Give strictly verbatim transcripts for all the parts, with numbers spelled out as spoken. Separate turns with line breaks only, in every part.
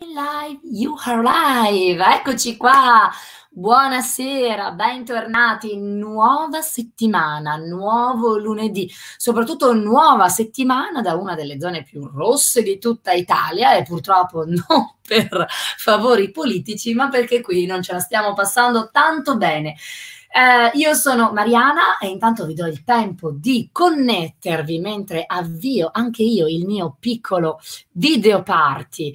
Live, you are live, eccoci qua, buonasera, bentornati, nuova settimana, nuovo lunedì, soprattutto nuova settimana da una delle zone più rosse di tutta Italia e purtroppo non per favori politici, ma perché qui non ce la stiamo passando tanto bene. Eh, io sono Mariana e intanto vi do il tempo di connettervi mentre avvio anche io il mio piccolo video party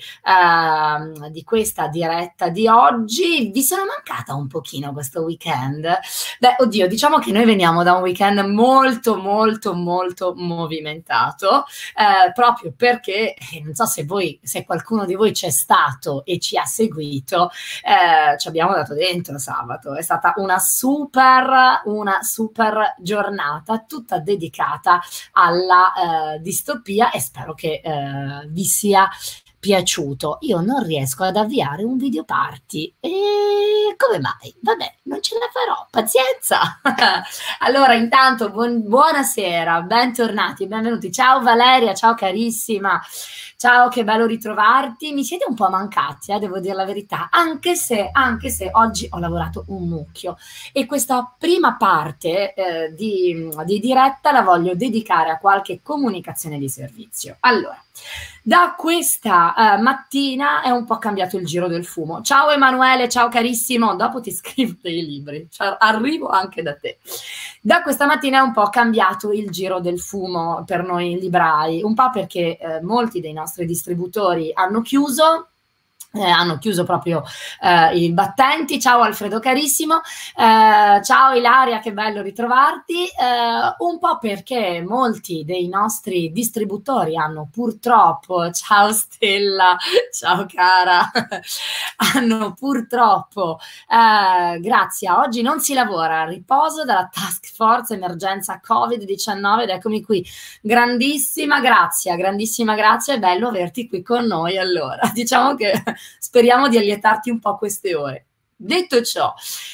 eh, di questa diretta di oggi. Vi sono mancata un pochino questo weekend? Beh, oddio, diciamo che noi veniamo da un weekend molto molto molto movimentato, eh, proprio perché eh, non so se voi, se qualcuno di voi c'è stato e ci ha seguito, eh, ci abbiamo dato dentro sabato, è stata una super una super giornata tutta dedicata alla eh, distopia e spero che eh, vi sia piaciuto. Io non riesco ad avviare un video party e come mai? Vabbè, non ce la farò, pazienza. Allora, intanto buon, buonasera, bentornati, benvenuti. Ciao Valeria, ciao carissima. Ciao, che bello ritrovarti. Mi siete un po' mancati, eh, devo dire la verità, anche se, anche se oggi ho lavorato un mucchio e questa prima parte eh, di, di diretta la voglio dedicare a qualche comunicazione di servizio. Allora, da questa uh, mattina è un po' cambiato il giro del fumo. Ciao Emanuele, ciao carissimo, dopo ti scrivo dei libri, cioè, arrivo anche da te. Da questa mattina è un po' cambiato il giro del fumo per noi librai, un po' perché eh, molti dei nostri distributori hanno chiuso, Eh, hanno chiuso proprio eh, i battenti. Ciao Alfredo carissimo, eh, ciao Ilaria, che bello ritrovarti, eh, un po' perché molti dei nostri distributori hanno purtroppo, ciao Stella, ciao cara, hanno purtroppo, eh, grazie a oggi non si lavora, riposo dalla task force emergenza covid diciannove ed eccomi qui, grandissima grazia, grandissima grazia, è bello averti qui con noi. Allora, diciamo che speriamo di allietarti un po' queste ore. Detto ciò,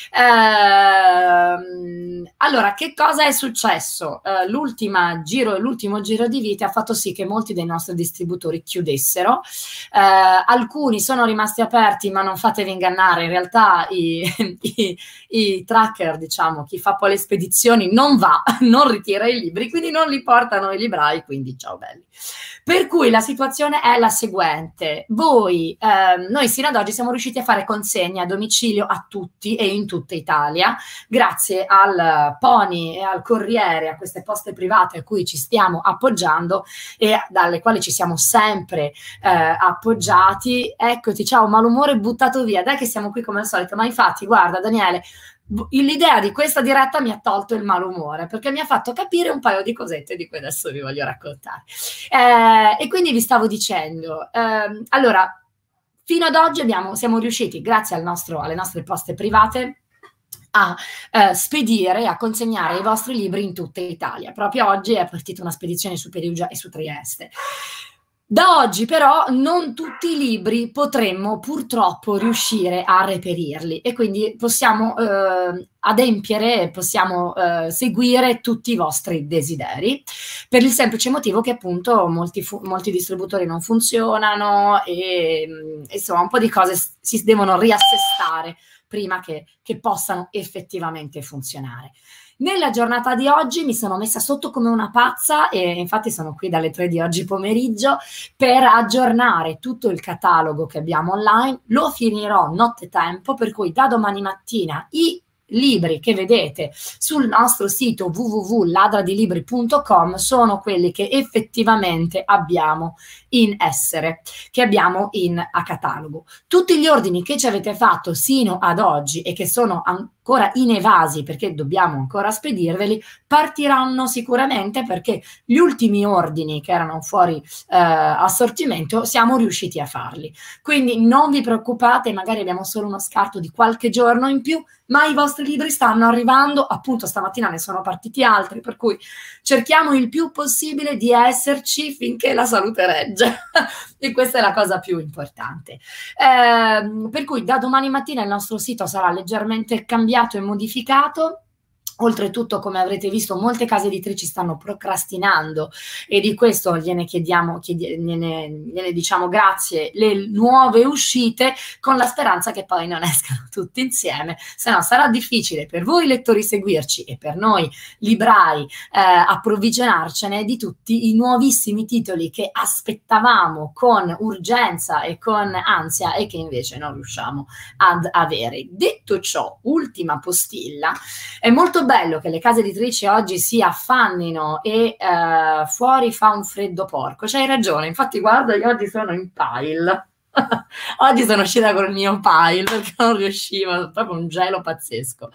ehm, allora, che cosa è successo? Eh, l'ultima giro, l'ultimo giro di vite ha fatto sì che molti dei nostri distributori chiudessero. Eh, alcuni sono rimasti aperti, ma non fatevi ingannare, in realtà i, i, i tracker, diciamo, chi fa poi le spedizioni non va, non ritira i libri, quindi non li portano i librai, quindi ciao belli. Per cui la situazione è la seguente: voi, ehm, noi sino ad oggi siamo riusciti a fare consegne a domicilio a tutti e in tutta Italia, grazie al Pony e al Corriere, a queste poste private a cui ci stiamo appoggiando e dalle quali ci siamo sempre eh, appoggiati. Eccoti, ciao, malumore buttato via, dai che siamo qui come al solito, ma infatti guarda Daniele, l'idea di questa diretta mi ha tolto il malumore perché mi ha fatto capire un paio di cosette di cui adesso vi voglio raccontare, eh, e quindi vi stavo dicendo, eh, allora fino ad oggi abbiamo, siamo riusciti grazie al nostro, alle nostre poste private a eh, spedire, a consegnare i vostri libri in tutta Italia. Proprio oggi è partita una spedizione su Perugia e su Trieste. Da oggi però non tutti i libri potremmo purtroppo riuscire a reperirli e quindi possiamo eh, adempiere, possiamo eh, seguire tutti i vostri desideri, per il semplice motivo che appunto molti, molti distributori non funzionano e insomma un po' di cose si devono riassestare prima che, che possano effettivamente funzionare. Nella giornata di oggi mi sono messa sotto come una pazza e infatti sono qui dalle tre di oggi pomeriggio per aggiornare tutto il catalogo che abbiamo online. Lo finirò nottetempo, per cui da domani mattina i libri che vedete sul nostro sito w w w punto ladradilibri punto com sono quelli che effettivamente abbiamo in essere, che abbiamo in a catalogo. Tutti gli ordini che ci avete fatto sino ad oggi e che sono ancora inevasi perché dobbiamo ancora spedirveli, partiranno sicuramente perché gli ultimi ordini che erano fuori eh, assortimento siamo riusciti a farli. Quindi non vi preoccupate, magari abbiamo solo uno scarto di qualche giorno in più, ma i vostri libri stanno arrivando, appunto stamattina ne sono partiti altri, per cui cerchiamo il più possibile di esserci finché la salute regge e questa è la cosa più importante. Eh, per cui da domani mattina il nostro sito sarà leggermente cambiato e modificato Oltretutto, come avrete visto, molte case editrici stanno procrastinando e di questo gliene chiediamo, chiedi, gliene, gliene diciamo grazie, le nuove uscite, con la speranza che poi non escano tutti insieme, se no sarà difficile per voi lettori seguirci e per noi librai eh, approvvigionarcene di tutti i nuovissimi titoli che aspettavamo con urgenza e con ansia e che invece non riusciamo ad avere. Detto ciò, ultima postilla, è molto bello che le case editrici oggi si affannino e eh, fuori fa un freddo porco. C'hai ragione, infatti guarda, io oggi sono in pile. Oggi sono uscita con il mio pile perché non riuscivo, proprio un gelo pazzesco.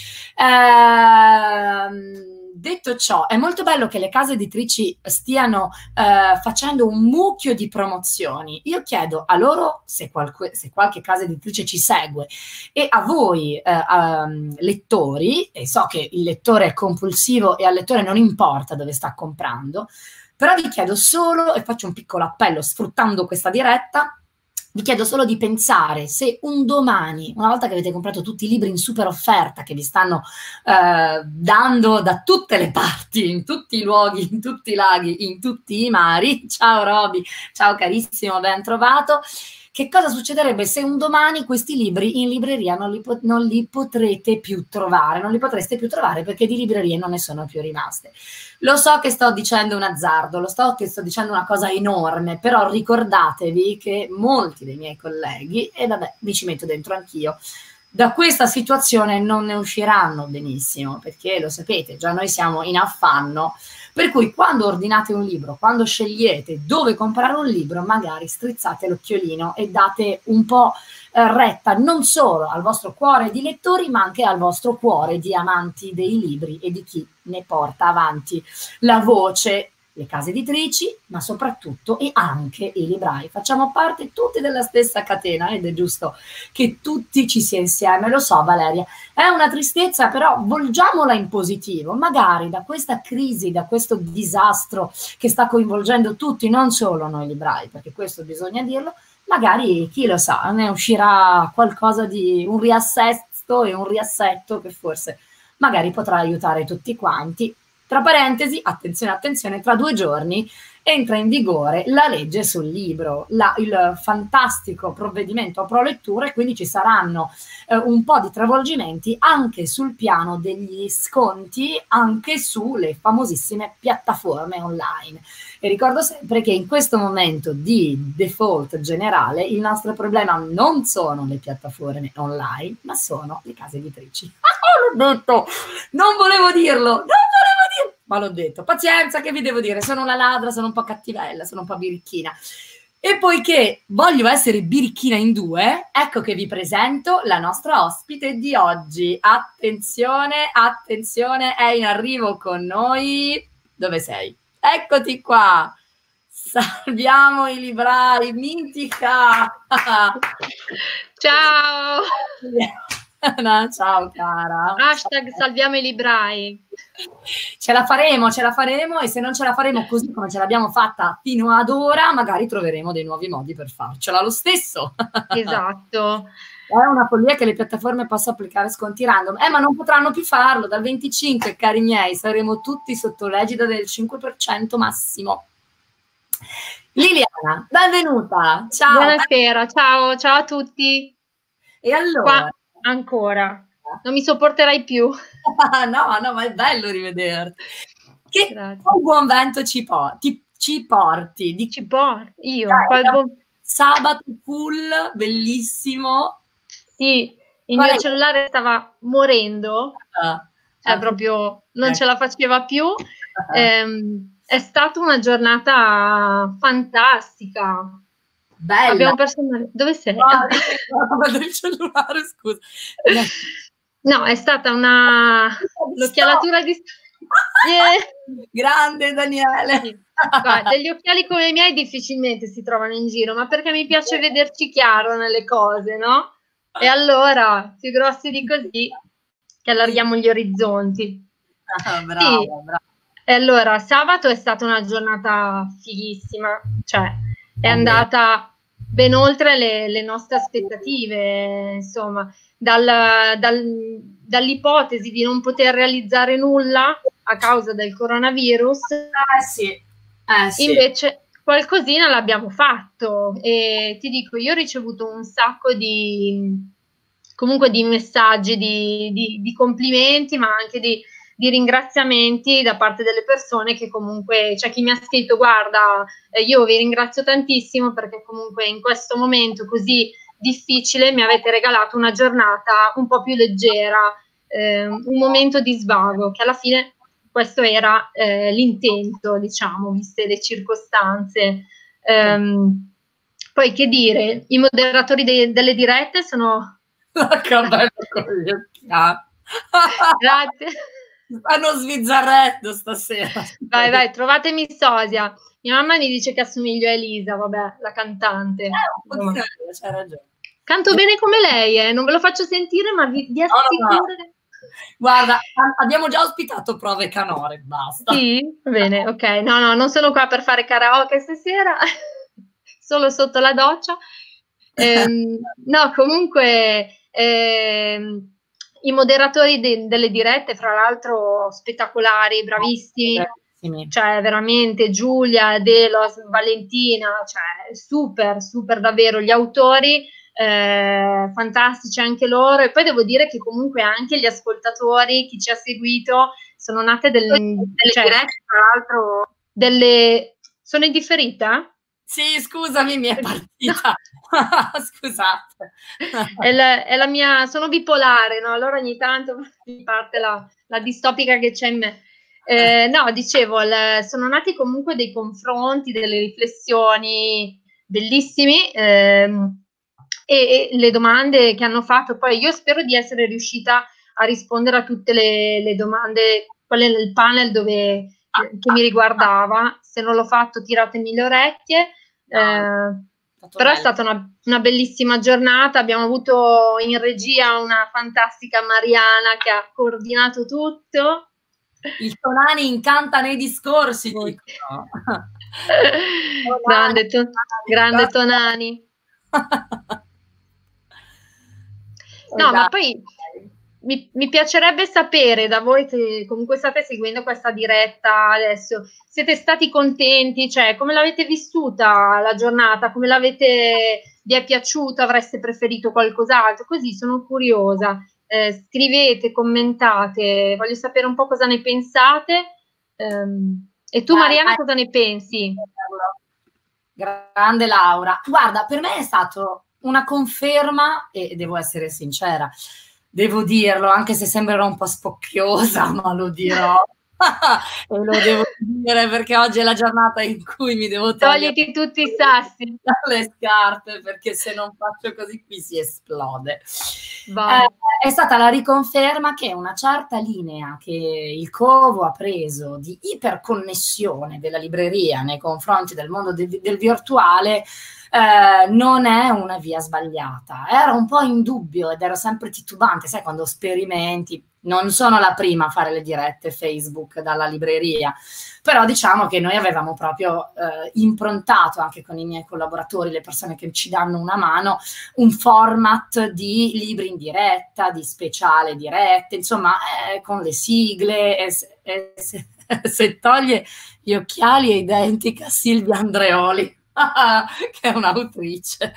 Ehm, detto ciò, è molto bello che le case editrici stiano eh, facendo un mucchio di promozioni. Io chiedo a loro se, qualche, se qualche casa editrice ci segue e a voi eh, um, lettori, e so che il lettore è compulsivo e al lettore non importa dove sta comprando, però vi chiedo solo, e faccio un piccolo appello sfruttando questa diretta, vi chiedo solo di pensare se un domani, una volta che avete comprato tutti i libri in super offerta che vi stanno eh, dando da tutte le parti, in tutti i luoghi, in tutti i laghi, in tutti i mari, ciao Roby, ciao carissimo, ben trovato, che cosa succederebbe se un domani questi libri in libreria non li, non li potrete più trovare, non li potreste più trovare perché di librerie non ne sono più rimaste. Lo so che sto dicendo un azzardo, lo so che sto dicendo una cosa enorme, però ricordatevi che molti dei miei colleghi, e vabbè, mi ci metto dentro anch'io, da questa situazione non ne usciranno benissimo, perché lo sapete, già noi siamo in affanno, per cui quando ordinate un libro, quando scegliete dove comprare un libro, magari strizzate l'occhiolino e date un po' retta non solo al vostro cuore di lettori, ma anche al vostro cuore di amanti dei libri e di chi ne porta avanti la voce, le case editrici, ma soprattutto e anche i librai. Facciamo parte tutti della stessa catena ed è giusto che tutti ci sia insieme. Lo so, Valeria, è una tristezza, però volgiamola in positivo. Magari da questa crisi, da questo disastro che sta coinvolgendo tutti, non solo noi librai, perché questo bisogna dirlo, magari, chi lo sa, ne uscirà qualcosa di un riassetto e un riassetto che forse magari potrà aiutare tutti quanti. Tra parentesi, attenzione, attenzione, tra due giorni entra in vigore la legge sul libro, la, il fantastico provvedimento pro lettura, e quindi ci saranno eh, un po' di travolgimenti anche sul piano degli sconti, anche sulle famosissime piattaforme online. E ricordo sempre che in questo momento di default generale il nostro problema non sono le piattaforme online, ma sono le case editrici. Ah, l'ho detto! Non volevo dirlo! Non volevo dirlo! Ma l'ho detto. Pazienza, che vi devo dire? Sono una ladra, sono un po' cattivella, sono un po' birichina. E poiché voglio essere birichina in due, ecco che vi presento la nostra ospite di oggi. Attenzione, attenzione, è in arrivo con noi. Dove sei? Eccoti qua. Salviamo i librai, mitica.
Ciao.
No, ciao cara.
Hashtag salviamo i librai.
Ce la faremo, ce la faremo, e se non ce la faremo così come ce l'abbiamo fatta fino ad ora, magari troveremo dei nuovi modi per farcela lo stesso.
Esatto.
È una follia che le piattaforme possano applicare sconti random, eh, ma non potranno più farlo. Dal venticinque, cari miei, saremo tutti sotto l'egida del cinque per cento massimo. Liliana, benvenuta. Ciao.
Buonasera, ciao, ciao a tutti.
E allora?
Qua, ancora. Non mi sopporterai più.
No, no, ma è bello rivederti. Che Grazie. Buon vento ci, po ti, ci porti. Di...
Ci porti? Io?
Dai, buon... Sabato full, bellissimo.
Sì, il Qual mio è? cellulare stava morendo, ah, cioè ah, proprio non eh. ce la faceva più. Ah. Ehm, è stata una giornata fantastica.
Bella.
Abbiamo personale... Dove sei?
No, del cellulare, scusa.
No, è stata una l'occhialatura di
yeah. Grande Daniele.
Sì. Guarda, degli occhiali come i miei difficilmente si trovano in giro, ma perché mi piace vederci chiaro nelle cose, no? E allora, più grossi di così, che allarghiamo gli orizzonti.
Ah, brava,
sì.
brava.
E allora, sabato è stata una giornata fighissima, cioè è andata ben oltre le, le nostre aspettative, insomma, dal, dal, dall'ipotesi di non poter realizzare nulla a causa del coronavirus,
eh sì, eh sì.
invece qualcosina l'abbiamo fatto. E ti dico, io ho ricevuto un sacco di, comunque di messaggi, di, di, di complimenti, ma anche di, di ringraziamenti da parte delle persone che comunque, c'è chi mi ha scritto, guarda, eh, io vi ringrazio tantissimo perché comunque in questo momento così difficile mi avete regalato una giornata un po' più leggera, eh, un momento di svago, che alla fine questo era eh, l'intento, diciamo, viste le circostanze. Um, poi che dire, i moderatori de delle dirette sono...
Che bello con gli occhiali.
Grazie.
Stanno sbizzarrendo stasera.
Vai, vai, trovatemi sosia. Mia mamma mi dice che assomiglio a Elisa, vabbè, la cantante.
Eh, un po' di c'hai ragione.
Canto bene come lei, eh. Non ve lo faccio sentire, ma vi, vi assicuro...
No, no, no. Guarda, abbiamo già ospitato prove canore, basta.
Sì? Bene, ok. No, no, non sono qua per fare karaoke stasera, solo sotto la doccia. Ehm, no, comunque ehm, i moderatori de delle dirette, fra l'altro spettacolari, bravissimi, bravissimi, cioè veramente Giulia, Delos, Valentina, cioè super, super davvero, gli autori eh, fantastici anche loro, e poi devo dire che comunque anche gli ascoltatori, chi ci ha seguito, sono nate del, delle cioè, dirette, tra l'altro, delle... Sono indifferita?
Sì, scusami, mi è partita. Scusate.
È la, è la mia, sono bipolare, no? Allora ogni tanto mi parte la, la distopica che c'è in me. Eh, no, dicevo, il, sono nati comunque dei confronti, delle riflessioni bellissimi, ehm, e, e le domande che hanno fatto. Poi io spero di essere riuscita a rispondere a tutte le, le domande, quelle nel panel dove, che mi riguardava. Se non l'ho fatto, tiratemi le orecchie. Eh, però è stata una, una bellissima giornata, abbiamo avuto in regia una fantastica Mariana che ha coordinato tutto.
Il Tonani incanta nei discorsi, dicono.
Grande, to grande Tonani. No, ma poi mi, mi piacerebbe sapere da voi che comunque state seguendo questa diretta adesso, siete stati contenti? Cioè, come l'avete vissuta la giornata? Come l'avete, vi è piaciuta? Avreste preferito qualcos'altro? Così sono curiosa. Eh, scrivete, commentate, voglio sapere un po' cosa ne pensate. Um, e tu, Mariana, cosa ne pensi?
Grande Laura. Guarda, per me è stato una conferma, e devo essere sincera, devo dirlo, anche se sembrerò un po' spocchiosa, ma lo dirò. E lo devo dire perché oggi è la giornata in cui mi devo togliere
Togliti tutti i sassi
dalle scarpe, perché se non faccio così qui si esplode.
Eh,
è stata la riconferma che una certa linea che il Covo ha preso di iperconnessione della libreria nei confronti del mondo de del virtuale eh, non è una via sbagliata. Era un po' in dubbio ed ero sempre titubante, sai, quando sperimenti. Non sono la prima a fare le dirette Facebook dalla libreria, però diciamo che noi avevamo proprio eh, improntato anche con i miei collaboratori, le persone che ci danno una mano, un format di libri in diretta, di speciale dirette, insomma, eh, con le sigle, e se, e se, se toglie gli occhiali è identica a Silvia Andreoli, che è un'autrice.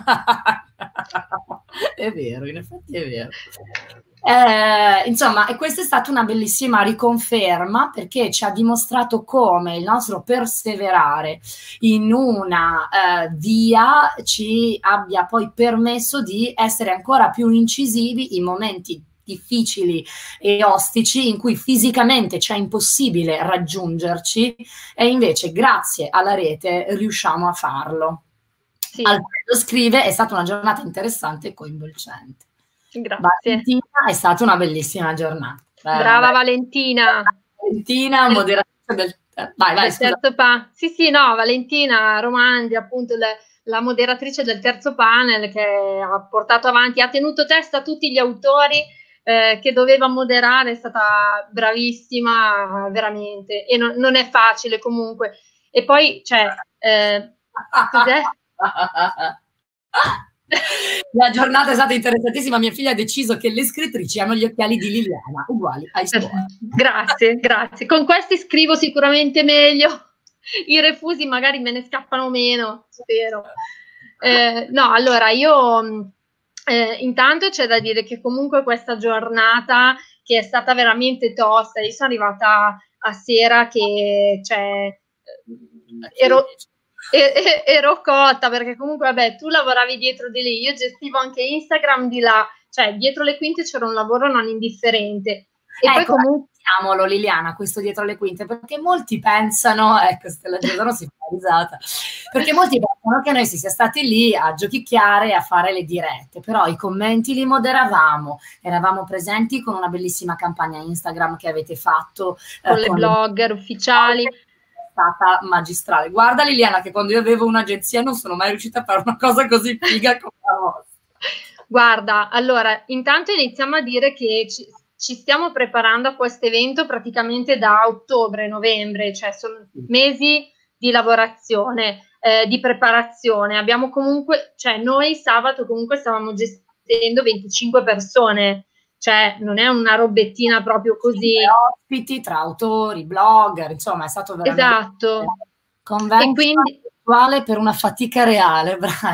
È vero, in effetti è vero. Eh, insomma, e questa è stata una bellissima riconferma, perché ci ha dimostrato come il nostro perseverare in una eh, via ci abbia poi permesso di essere ancora più incisivi in momenti difficili e ostici in cui fisicamente c'è impossibile raggiungerci, e invece grazie alla rete riusciamo a farlo. Sì. Alfredo scrive: è stata una giornata interessante e coinvolgente.
Grazie.
Valentina, è stata una bellissima giornata.
Brava Valentina.
Valentina, moderatrice del... Vai, vai,
scusa. Terzo pan. Sì, sì, no, Valentina Romandi, appunto le, la moderatrice del terzo panel, che ha portato avanti, ha tenuto testa a tutti gli autori eh, che doveva moderare, è stata bravissima, veramente. E non, non è facile comunque. E poi, cioè, eh, cos'è?
La giornata è stata interessantissima, mia figlia ha deciso che le scrittrici hanno gli occhiali di Liliana, uguali ai suoi.
Grazie, grazie. Con questi scrivo sicuramente meglio, i refusi magari me ne scappano meno, spero. Eh, no, allora io eh, intanto c'è da dire che comunque questa giornata che è stata veramente tosta, io sono arrivata a sera che cioè, ero... E, e, ero cotta perché comunque vabbè tu lavoravi dietro di lì, io gestivo anche Instagram di là, cioè dietro le quinte c'era un lavoro non indifferente e
ecco,
poi comunque
diciamolo Liliana, questo dietro le quinte, perché molti pensano, ecco Stella Giordano si fa risata, perché molti pensano che noi si sia stati lì a giochicchiare e a fare le dirette, però i commenti li moderavamo, eravamo presenti con una bellissima campagna Instagram che avete fatto
con eh, le con blogger le... ufficiali,
stata magistrale. Guarda Liliana che quando io avevo un'agenzia non sono mai riuscita a fare una cosa così figa come la vostra.
Guarda, allora intanto iniziamo a dire che ci, ci stiamo preparando a questo evento praticamente da ottobre, novembre, cioè sono mesi di lavorazione, eh, di preparazione. Abbiamo comunque, cioè noi sabato comunque stavamo gestendo venticinque persone, cioè non è una robettina proprio così.
Ospiti tra autori, blogger, insomma è stato veramente
esatto.
Convento quindi... virtuale per una fatica reale, brava.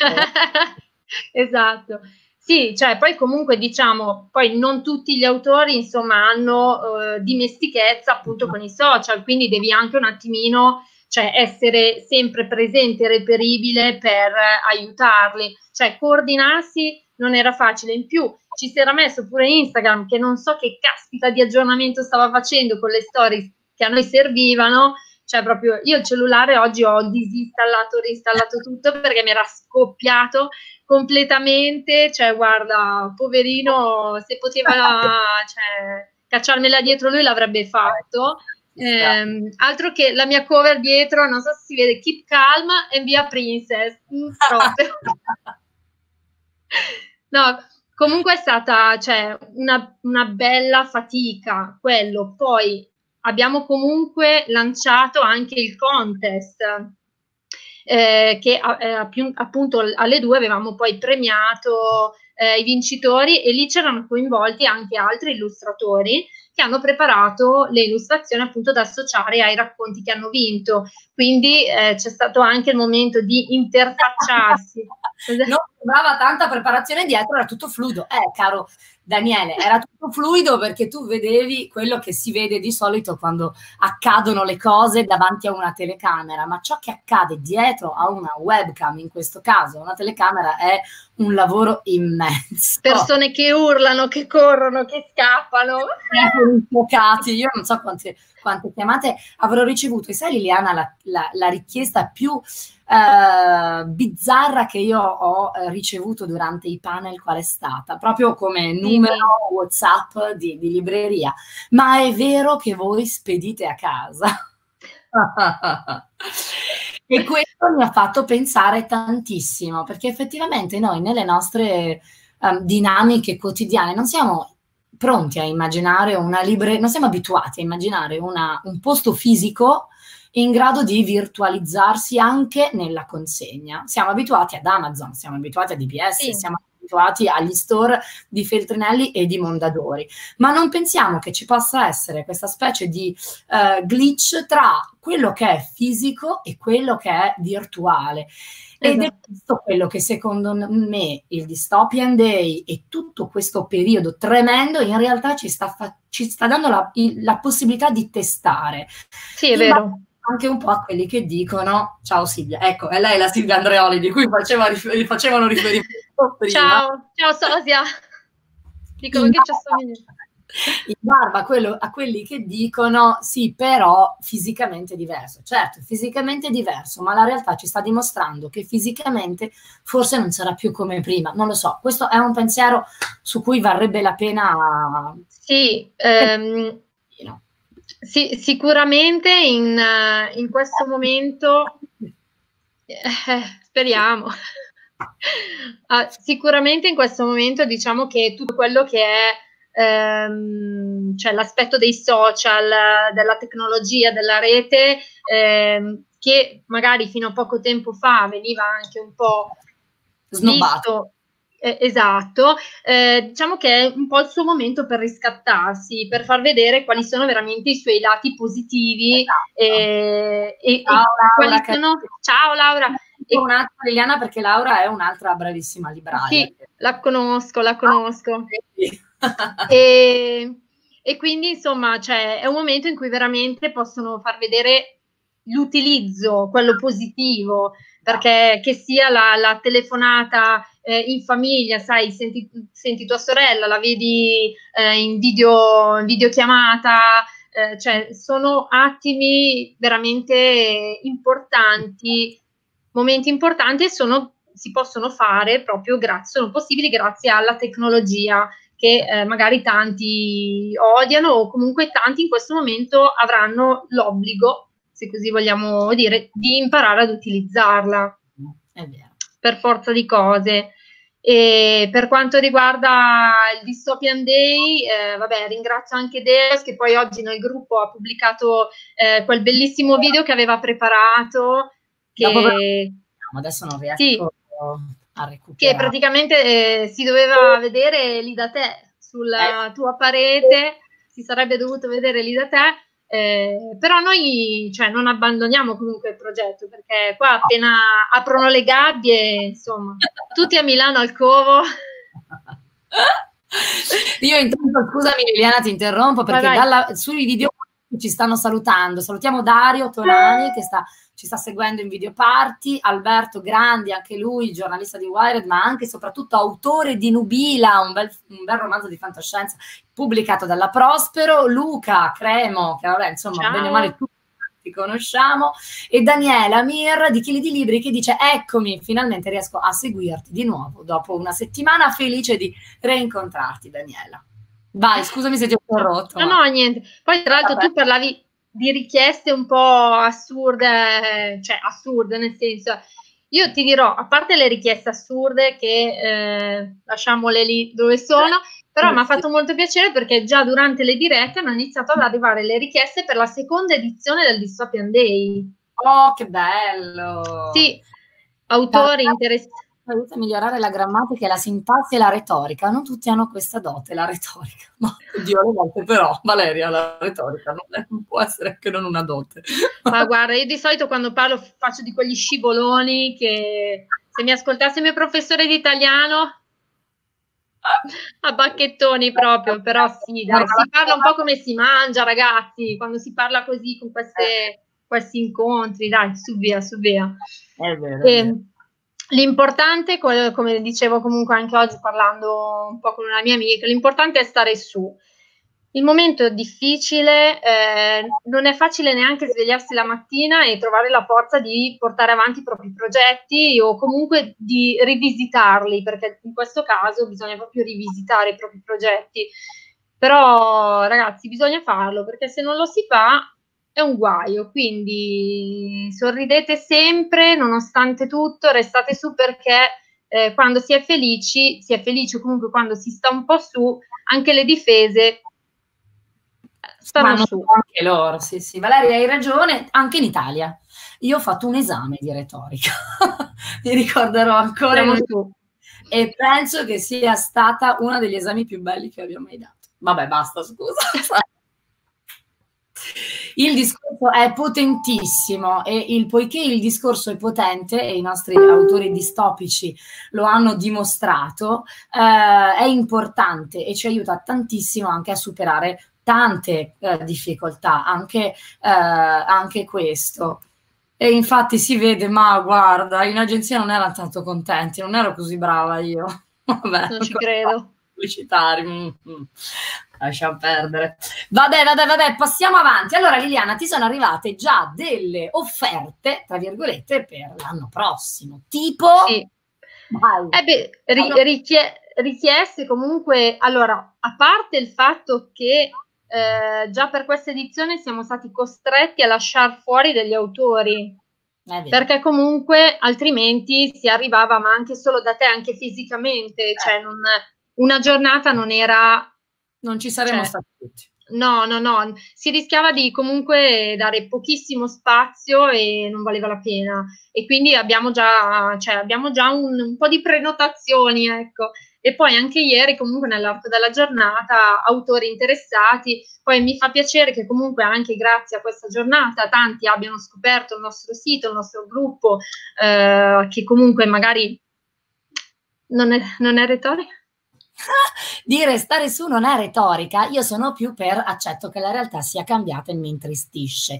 Esatto. Sì, cioè poi comunque diciamo, poi non tutti gli autori insomma hanno eh, dimestichezza appunto con i social, quindi devi anche un attimino cioè, essere sempre presente e reperibile per eh, aiutarli, cioè coordinarsi non era facile, in più ci si era messo pure Instagram che non so che caspita di aggiornamento stava facendo con le stories che a noi servivano, cioè proprio io il cellulare oggi ho disinstallato, reinstallato tutto perché mi era scoppiato completamente, cioè guarda, poverino, se poteva cioè, cacciarmela dietro lui l'avrebbe fatto. Eh, altro che la mia cover dietro, non so se si vede, Keep Calm and Be a Princess, mm, proprio. No, comunque è stata cioè, una, una bella fatica quello, poi abbiamo comunque lanciato anche il contest eh, che eh, appunto alle due avevamo poi premiato eh, i vincitori e lì c'erano coinvolti anche altri illustratori che hanno preparato le illustrazioni appunto da associare ai racconti che hanno vinto, quindi eh, c'è stato anche il momento di interfacciarsi.
Non sembrava tanta preparazione dietro, era tutto fluido. Eh, caro Daniele, era tutto fluido perché tu vedevi quello che si vede di solito quando accadono le cose davanti a una telecamera, ma ciò che accade dietro a una webcam, in questo caso una telecamera, è un lavoro immenso.
Persone che urlano, che corrono, che scappano.
Io non so quante, quante chiamate avrò ricevuto. E sai Liliana, la, la, la richiesta più Uh, bizzarra che io ho uh, ricevuto durante i panel qual è stata? Proprio come numero sì. WhatsApp di, di libreria. Ma è vero che voi spedite a casa? E questo mi ha fatto pensare tantissimo, perché effettivamente noi nelle nostre um, dinamiche quotidiane non siamo pronti a immaginare una libreria, non siamo abituati a immaginare una, un posto fisico in grado di virtualizzarsi anche nella consegna. Siamo abituati ad Amazon, siamo abituati a D B S, sì. Siamo abituati agli store di Feltrinelli e di Mondadori, ma non pensiamo che ci possa essere questa specie di uh, glitch tra quello che è fisico e quello che è virtuale. Ed esatto. È questo quello che secondo me il Dystopian Day e tutto questo periodo tremendo in realtà ci sta, ci sta dando la, la possibilità di testare.
Sì, è vero.
Anche un po' a quelli che dicono, ciao Silvia, ecco, è lei la Silvia Andreoli di cui faceva, facevano riferimento prima.
Ciao, ciao Sosia, dicono che ci assomiglia.
In barba a, quello, a quelli che dicono, sì, però fisicamente diverso. Certo, fisicamente diverso, ma la realtà ci sta dimostrando che fisicamente forse non sarà più come prima, non lo so. Questo è un pensiero su cui varrebbe la pena...
Sì, ehm... Sì, sicuramente in, uh, in questo momento, eh, speriamo, uh, sicuramente in questo momento diciamo che tutto quello che è ehm, cioè l'aspetto dei social, della tecnologia, della rete, ehm, che magari fino a poco tempo fa veniva anche un po' visto, eh, esatto, eh, diciamo che è un po' il suo momento per riscattarsi, per far vedere quali sono veramente i suoi lati positivi, esatto. e, e,
ciao,
e
Laura,
quali sono... Ciao Laura!
E un'altra Liliana, perché Laura è un'altra bravissima libraia.
Sì, la conosco, la conosco. e, e quindi insomma, cioè, è un momento in cui veramente possono far vedere l'utilizzo, quello positivo, perché che sia la, la telefonata eh, in famiglia, sai, senti, senti tua sorella, la vedi eh, in video, in videochiamata, eh, cioè sono attimi veramente importanti, momenti importanti, e sono, si possono fare proprio grazie, sono possibili grazie alla tecnologia, che eh, magari tanti odiano, o comunque tanti in questo momento avranno l'obbligo, se così vogliamo dire, di imparare ad utilizzarla.
È vero.
Per forza di cose. E per quanto riguarda il Dystopian Day, eh, vabbè, ringrazio anche Deus, che poi oggi nel gruppo ha pubblicato eh, quel bellissimo video che aveva preparato, che
adesso non riesco
sì,
a recuperare,
che praticamente eh, si doveva vedere lì da te, sulla eh. tua parete, si sarebbe dovuto vedere lì da te. Eh, però noi, cioè, non abbandoniamo comunque il progetto, perché qua appena aprono le gabbie, insomma, tutti a Milano al Covo.
Io intanto, scusami Liliana, ti interrompo, perché vai, vai. Dalla, sui video ci stanno salutando. Salutiamo Dario Tonani, che sta, ci sta seguendo in video party, Alberto Grandi, anche lui giornalista di Wired, ma anche e soprattutto autore di Nubila, un bel, un bel romanzo di fantascienza pubblicato dalla Prospero, Luca Cremo, che vabbè, insomma, ciao, bene o male tutti ti conosciamo, e Daniela Mir di Chili di Libri, che dice: eccomi, finalmente riesco a seguirti di nuovo dopo una settimana, felice di reincontrarti, Daniela. Vai, scusami se ti ho interrotto.
No, ma... no, niente. Poi tra l'altro tu parlavi di richieste un po' assurde, cioè assurde nel senso, io ti dirò, a parte le richieste assurde che eh, lasciamole lì dove sono, però mi ha fatto molto piacere perché già durante le dirette hanno iniziato ad arrivare le richieste per la seconda edizione del Dystopian Day.
Oh, che bello!
Sì, autori interessanti.
Aiuta a migliorare la grammatica e la sintassi e la retorica. Non tutti hanno questa dote, la retorica. Ma oddio, alle volte però, Valeria, la retorica non, è, non può essere che non una dote.
Ma guarda, io di solito quando parlo faccio di quegli scivoloni che se mi ascoltasse il mio professore di italiano a bacchettoni proprio, però sì, dai, si parla un po' come si mangia, ragazzi, quando si parla così con queste, questi incontri, dai, su via, su via.
È vero, è vero.
L'importante, come dicevo comunque anche oggi parlando un po' con una mia amica, l'importante è stare su. Il momento è difficile, eh, non è facile neanche svegliarsi la mattina e trovare la forza di portare avanti i propri progetti o comunque di rivisitarli, perché in questo caso bisogna proprio rivisitare i propri progetti. Però ragazzi, bisogna farlo, perché se non lo si fa è un guaio, quindi sorridete sempre, nonostante tutto, restate su, perché eh, quando si è felici, si è felici, o comunque quando si sta un po' su, anche le difese stanno su.
Anche loro, sì, sì. Valeria, hai ragione, anche in Italia. Io ho fatto un esame di retorica, mi ricorderò ancora, e penso che sia stata uno degli esami più belli che abbia mai dato. Vabbè, basta, scusa. Il discorso è potentissimo e il, poiché il discorso è potente e i nostri autori distopici lo hanno dimostrato, eh, è importante e ci aiuta tantissimo anche a superare tante eh, difficoltà, anche, eh, anche questo. E infatti si vede, ma guarda, in agenzia non erano tanto contenti, non ero così brava io. Vabbè,
non ci credo.
Pubblicitari, mm, mm. Lasciamo perdere. Vabbè, vabbè, vabbè, passiamo avanti. Allora, Liliana, ti sono arrivate già delle offerte, tra virgolette, per l'anno prossimo. Tipo?
Sì. Eh beh, ri richie richieste comunque, allora, a parte il fatto che eh, già per questa edizione siamo stati costretti a lasciare fuori degli autori, perché comunque altrimenti si arrivava, ma anche solo da te, anche fisicamente, cioè non, una giornata non era
Non ci saremmo
cioè,
stati tutti.
No, no, no, si rischiava di comunque dare pochissimo spazio e non valeva la pena. E quindi abbiamo già, cioè, abbiamo già un, un po' di prenotazioni, ecco. E poi anche ieri, comunque nell'arco della giornata, autori interessati. Poi mi fa piacere che comunque anche grazie a questa giornata tanti abbiano scoperto il nostro sito, il nostro gruppo, eh, che comunque magari non è, non è retorica.
Dire stare su non è retorica, io sono più per accetto che la realtà sia cambiata e mi intristisce.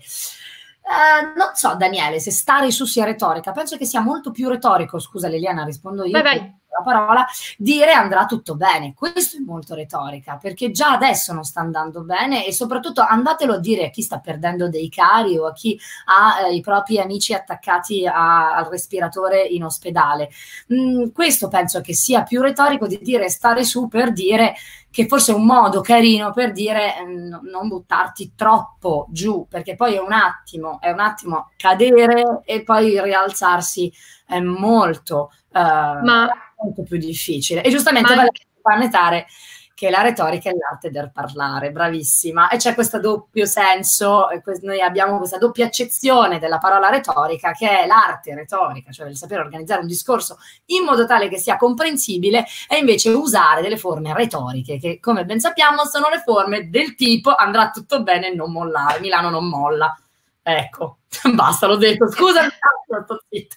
Eh, non so, Daniele, se stare su sia retorica, penso che sia molto più retorico, scusa Liliana, rispondo io,
Vai, vai.
la parola, dire andrà tutto bene. Questo è molto retorica, perché già adesso non sta andando bene e soprattutto andatelo a dire a chi sta perdendo dei cari o a chi ha eh, i propri amici attaccati a, al respiratore in ospedale. Mm, questo penso che sia più retorico di dire stare su per dire che forse è un modo carino per dire eh, non buttarti troppo giù, perché poi è un attimo, è un attimo cadere e poi rialzarsi è molto, eh,
Ma,
molto più difficile. E giustamente vale a notare che la retorica è l'arte del parlare, bravissima, e c'è questo doppio senso, noi abbiamo questa doppia accezione della parola retorica, che è l'arte retorica, cioè il sapere organizzare un discorso in modo tale che sia comprensibile, e invece usare delle forme retoriche, che come ben sappiamo sono le forme del tipo andrà tutto bene e non mollare, Milano non molla. Ecco, basta, l'ho detto, scusami, sto zitto.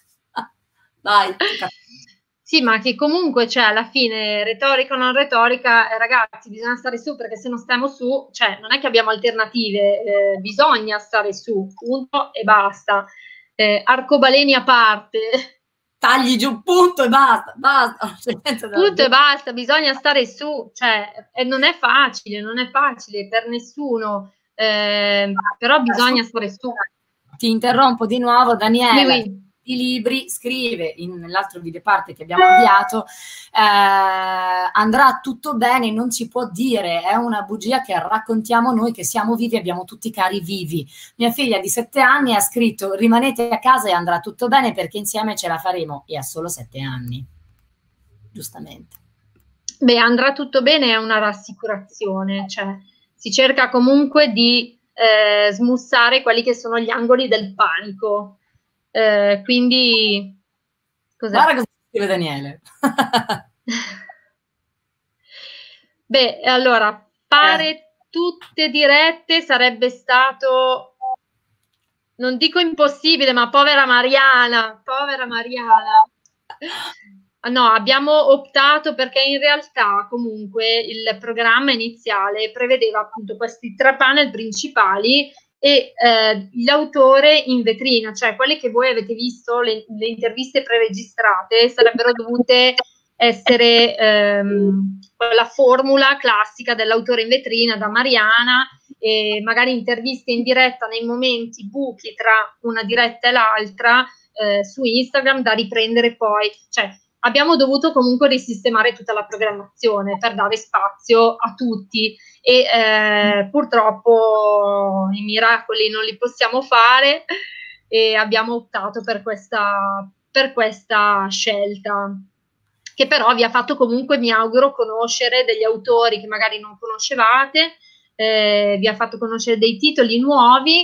Dai.
Sì, ma che comunque, cioè, alla fine, retorica o non retorica, eh, ragazzi, bisogna stare su, perché se non stiamo su, cioè, non è che abbiamo alternative, eh, bisogna stare su, punto e basta. Eh, arcobaleni a parte.
Tagli giù, punto e basta, basta.
Punto e basta, bisogna stare su, cioè, e non è facile, non è facile per nessuno, eh, però bisogna stare su.
Ti interrompo di nuovo, Daniela.
Oui, oui.
I libri, scrive in, nell'altro video parte che abbiamo avviato, eh, andrà tutto bene, non si può dire, è una bugia che raccontiamo noi che siamo vivi, abbiamo tutti cari vivi. Mia figlia di sette anni ha scritto rimanete a casa e andrà tutto bene perché insieme ce la faremo, e ha solo sette anni, giustamente.
Beh, andrà tutto bene è una rassicurazione, cioè si cerca comunque di eh, smussare quelli che sono gli angoli del panico. Eh, quindi
guarda cosa scrive Daniele.
Beh, allora fare eh. tutte dirette sarebbe stato, non dico impossibile, ma povera Mariana, povera Mariana. No, abbiamo optato perché in realtà comunque il programma iniziale prevedeva appunto questi tre panel principali e eh, l'autore in vetrina, cioè quelle che voi avete visto, le, le interviste preregistrate, sarebbero dovute essere ehm, la formula classica dell'autore in vetrina da Mariana, e magari interviste in diretta nei momenti buchi tra una diretta e l'altra eh, su Instagram da riprendere poi, cioè abbiamo dovuto comunque risistemare tutta la programmazione per dare spazio a tutti e eh, purtroppo i miracoli non li possiamo fare e abbiamo optato per questa, per questa scelta, che però vi ha fatto comunque, mi auguro, conoscere degli autori che magari non conoscevate, eh, vi ha fatto conoscere dei titoli nuovi,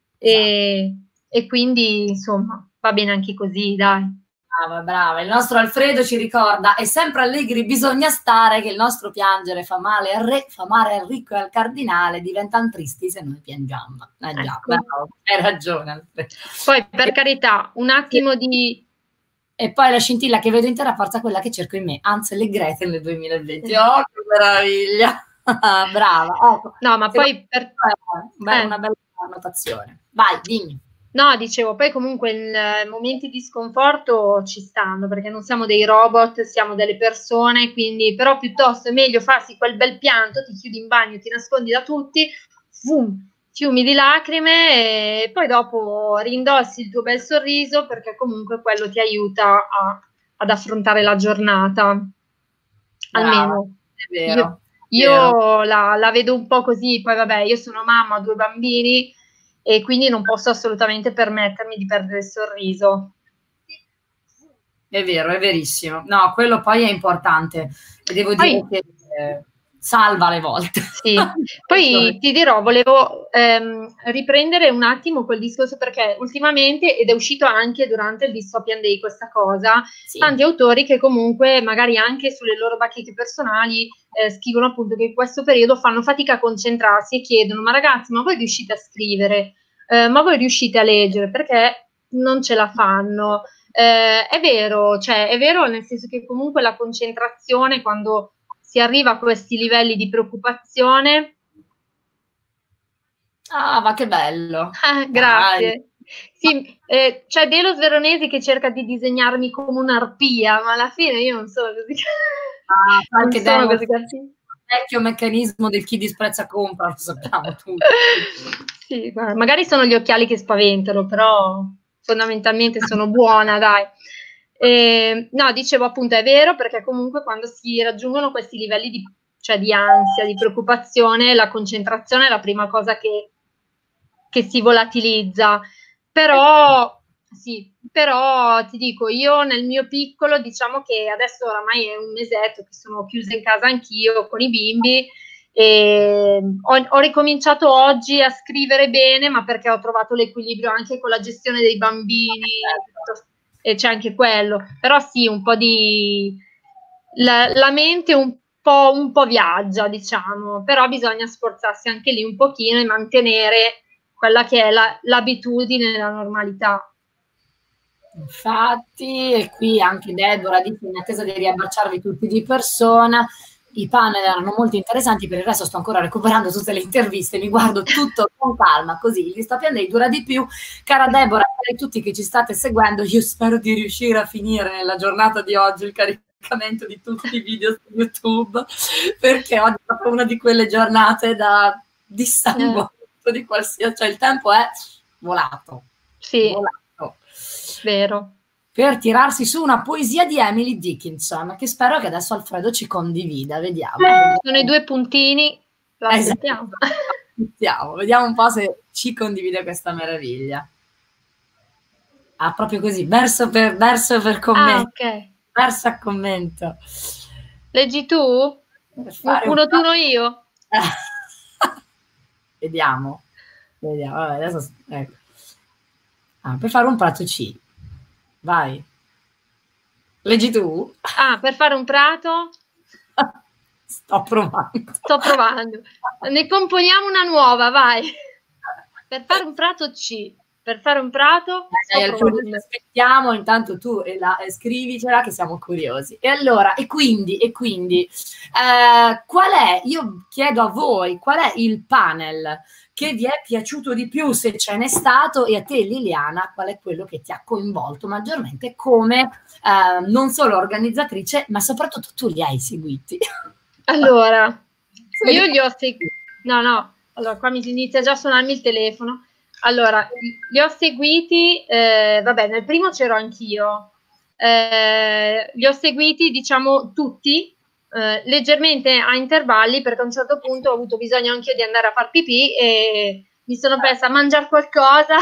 e, esatto. E quindi insomma va bene anche così, dai.
Brava, brava. Il nostro Alfredo ci ricorda: è sempre allegri bisogna stare, che il nostro piangere fa male al re, fa male al ricco e al cardinale, diventano tristi se noi piangiamo. Eh già, ecco. Bravo, hai ragione Alfredo.
Poi per carità, un attimo sì. di...
E poi la scintilla che vedo in terra forza quella che cerco in me, Hansel e Gretel nel duemilaventi. Oh, che meraviglia! Brava. Ecco.
No, ma poi per...
Beh, eh. una bella annotazione. Vai, dimmi.
No, dicevo, poi comunque in momenti di sconforto ci stanno, perché non siamo dei robot, siamo delle persone, quindi però piuttosto è meglio farsi quel bel pianto, ti chiudi in bagno, ti nascondi da tutti, fum, fiumi di lacrime e poi dopo rindossi il tuo bel sorriso, perché comunque quello ti aiuta a, ad affrontare la giornata. Almeno.
Brava, è vero.
Io, io la, la vedo un po' così, poi vabbè, io sono mamma, ho due bambini, e quindi non posso assolutamente permettermi di perdere il sorriso.
È vero, è verissimo. No, quello poi è importante. E devo
poi,
dire che... Eh, salva le volte.
Sì, poi ti dirò, volevo ehm, riprendere un attimo quel discorso, perché ultimamente, ed è uscito anche durante il Dystopian Day questa cosa, sì. Tanti autori che comunque magari anche sulle loro bacheche personali eh, scrivono appunto che in questo periodo fanno fatica a concentrarsi e chiedono: ma ragazzi, ma voi riuscite a scrivere? Eh, ma voi riuscite a leggere? Perché non ce la fanno? Eh, è vero, cioè è vero nel senso che comunque la concentrazione, quando si arriva a questi livelli di preoccupazione.
Ah, ma che bello!
Ah, grazie. Sì, eh, c'è Delos Veronesi che cerca di disegnarmi come un'arpia, ma alla fine io non sono così.
Ah, non sono così cattiva. Il vecchio meccanismo del chi disprezza compra, lo sappiamo tutti.
Sì, magari sono gli occhiali che spaventano, però fondamentalmente sono buona, dai. Eh, no, dicevo appunto, è vero, perché comunque quando si raggiungono questi livelli di, cioè di ansia, di preoccupazione, la concentrazione è la prima cosa che, che si volatilizza. Però, sì, però ti dico, io nel mio piccolo, diciamo che adesso oramai è un mesetto che sono chiusa in casa anch'io con i bimbi, e ho, ho ricominciato oggi a scrivere bene, ma perché ho trovato l'equilibrio anche con la gestione dei bambini, e c'è anche quello, però sì, un po' di la, la mente un po', un po' viaggia, diciamo, però bisogna sforzarsi anche lì un pochino e mantenere quella che è la, l'abitudine, la normalità.
Infatti, e qui anche Deborah dice: in attesa di riabbracciarvi tutti di persona. I panel erano molto interessanti, per il resto sto ancora recuperando tutte le interviste, mi guardo tutto con calma, così il Dystopian Day dura di più. Cara Deborah, e tutti che ci state seguendo, io spero di riuscire a finire nella giornata di oggi il caricamento di tutti i video su YouTube, perché oggi è proprio una di quelle giornate da dissanguamento eh. di qualsiasi, cioè il tempo è volato.
Sì,
volato.
Vero.
Per tirarsi su una poesia di Emily Dickinson, che spero che adesso Alfredo ci condivida, vediamo.
Eh, sono i due puntini, lo aspettiamo.
Esatto. Vediamo un po' se ci condivide questa meraviglia. Ah, proprio così, verso per, verso per commento.
Ah, ok.
Verso a commento.
Leggi tu? Uno un tu, uno io?
Vediamo. Vediamo, vabbè, adesso, ecco. Ah, per fare un prato C. Vai. Leggi tu?
Ah, per fare un prato?
Sto provando.
Sto provando. Ne componiamo una nuova, vai. Per fare un prato C. Per fare un prato?
Eh, dai, aspettiamo, intanto tu e la, e scrivicela che siamo curiosi. E allora, e quindi, e quindi eh, qual è, io chiedo a voi, qual è il panel che vi è piaciuto di più, se ce n'è stato, e a te Liliana, qual è quello che ti ha coinvolto maggiormente come eh, non solo organizzatrice, ma soprattutto tu li hai seguiti?
Allora, io li ho seguiti, no no, allora qua mi inizia già a suonarmi il telefono. Allora, li ho seguiti, eh, vabbè, nel primo c'ero anch'io, eh, li ho seguiti, diciamo, tutti, eh, leggermente a intervalli, perché a un certo punto ho avuto bisogno anche di andare a far pipì e mi sono persa a mangiare qualcosa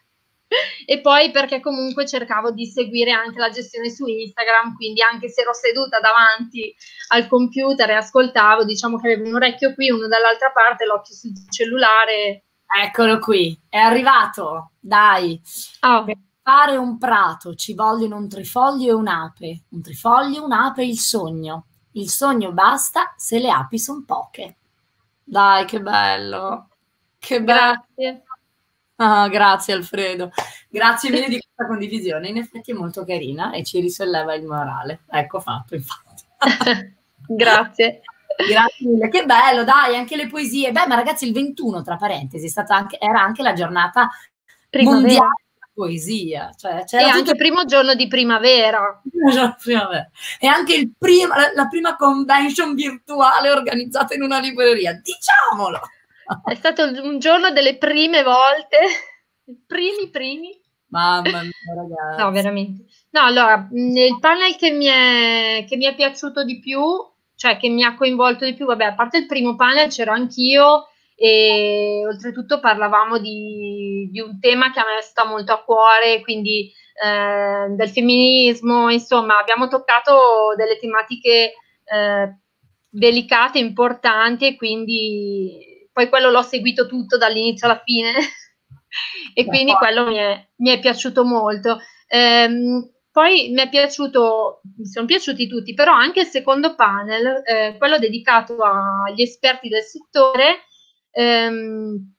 e poi perché comunque cercavo di seguire anche la gestione su Instagram, quindi anche se ero seduta davanti al computer e ascoltavo, diciamo che avevo un orecchio qui, uno dall'altra parte, l'occhio sul cellulare.
Eccolo qui, è arrivato, dai.
Oh.
Per fare un prato ci vogliono un trifoglio e un'ape, un trifoglio, un'ape, il sogno. Il sogno basta se le api sono poche. Dai, che bello. Che bello.
Grazie.
Ah, grazie Alfredo. Grazie mille di questa condivisione, in effetti è molto carina e ci risolleva il morale. Ecco fatto, infatti.
Grazie.
Grazie mille, che bello, dai, anche le poesie. Beh, ma ragazzi, il ventuno, tra parentesi, è stata anche, era anche la giornata
primavera.
Mondiale della poesia. Cioè,
e anche il primo giorno di primavera.
primavera. E anche il prima, la prima convention virtuale organizzata in una libreria, diciamolo!
È stato un giorno delle prime volte, primi, primi.
Mamma mia, ragazzi.
No, veramente. No, allora, il panel che mi è, che mi è piaciuto di più, cioè che mi ha coinvolto di più, vabbè, a parte il primo panel c'ero anch'io e oltretutto parlavamo di, di un tema che a me sta molto a cuore, quindi eh, del femminismo, insomma abbiamo toccato delle tematiche eh, delicate, importanti, e quindi poi quello l'ho seguito tutto dall'inizio alla fine e quindi quello mi è, mi è piaciuto molto. Ehm, poi mi è piaciuto, mi sono piaciuti tutti, però anche il secondo panel, eh, quello dedicato agli esperti del settore. ehm,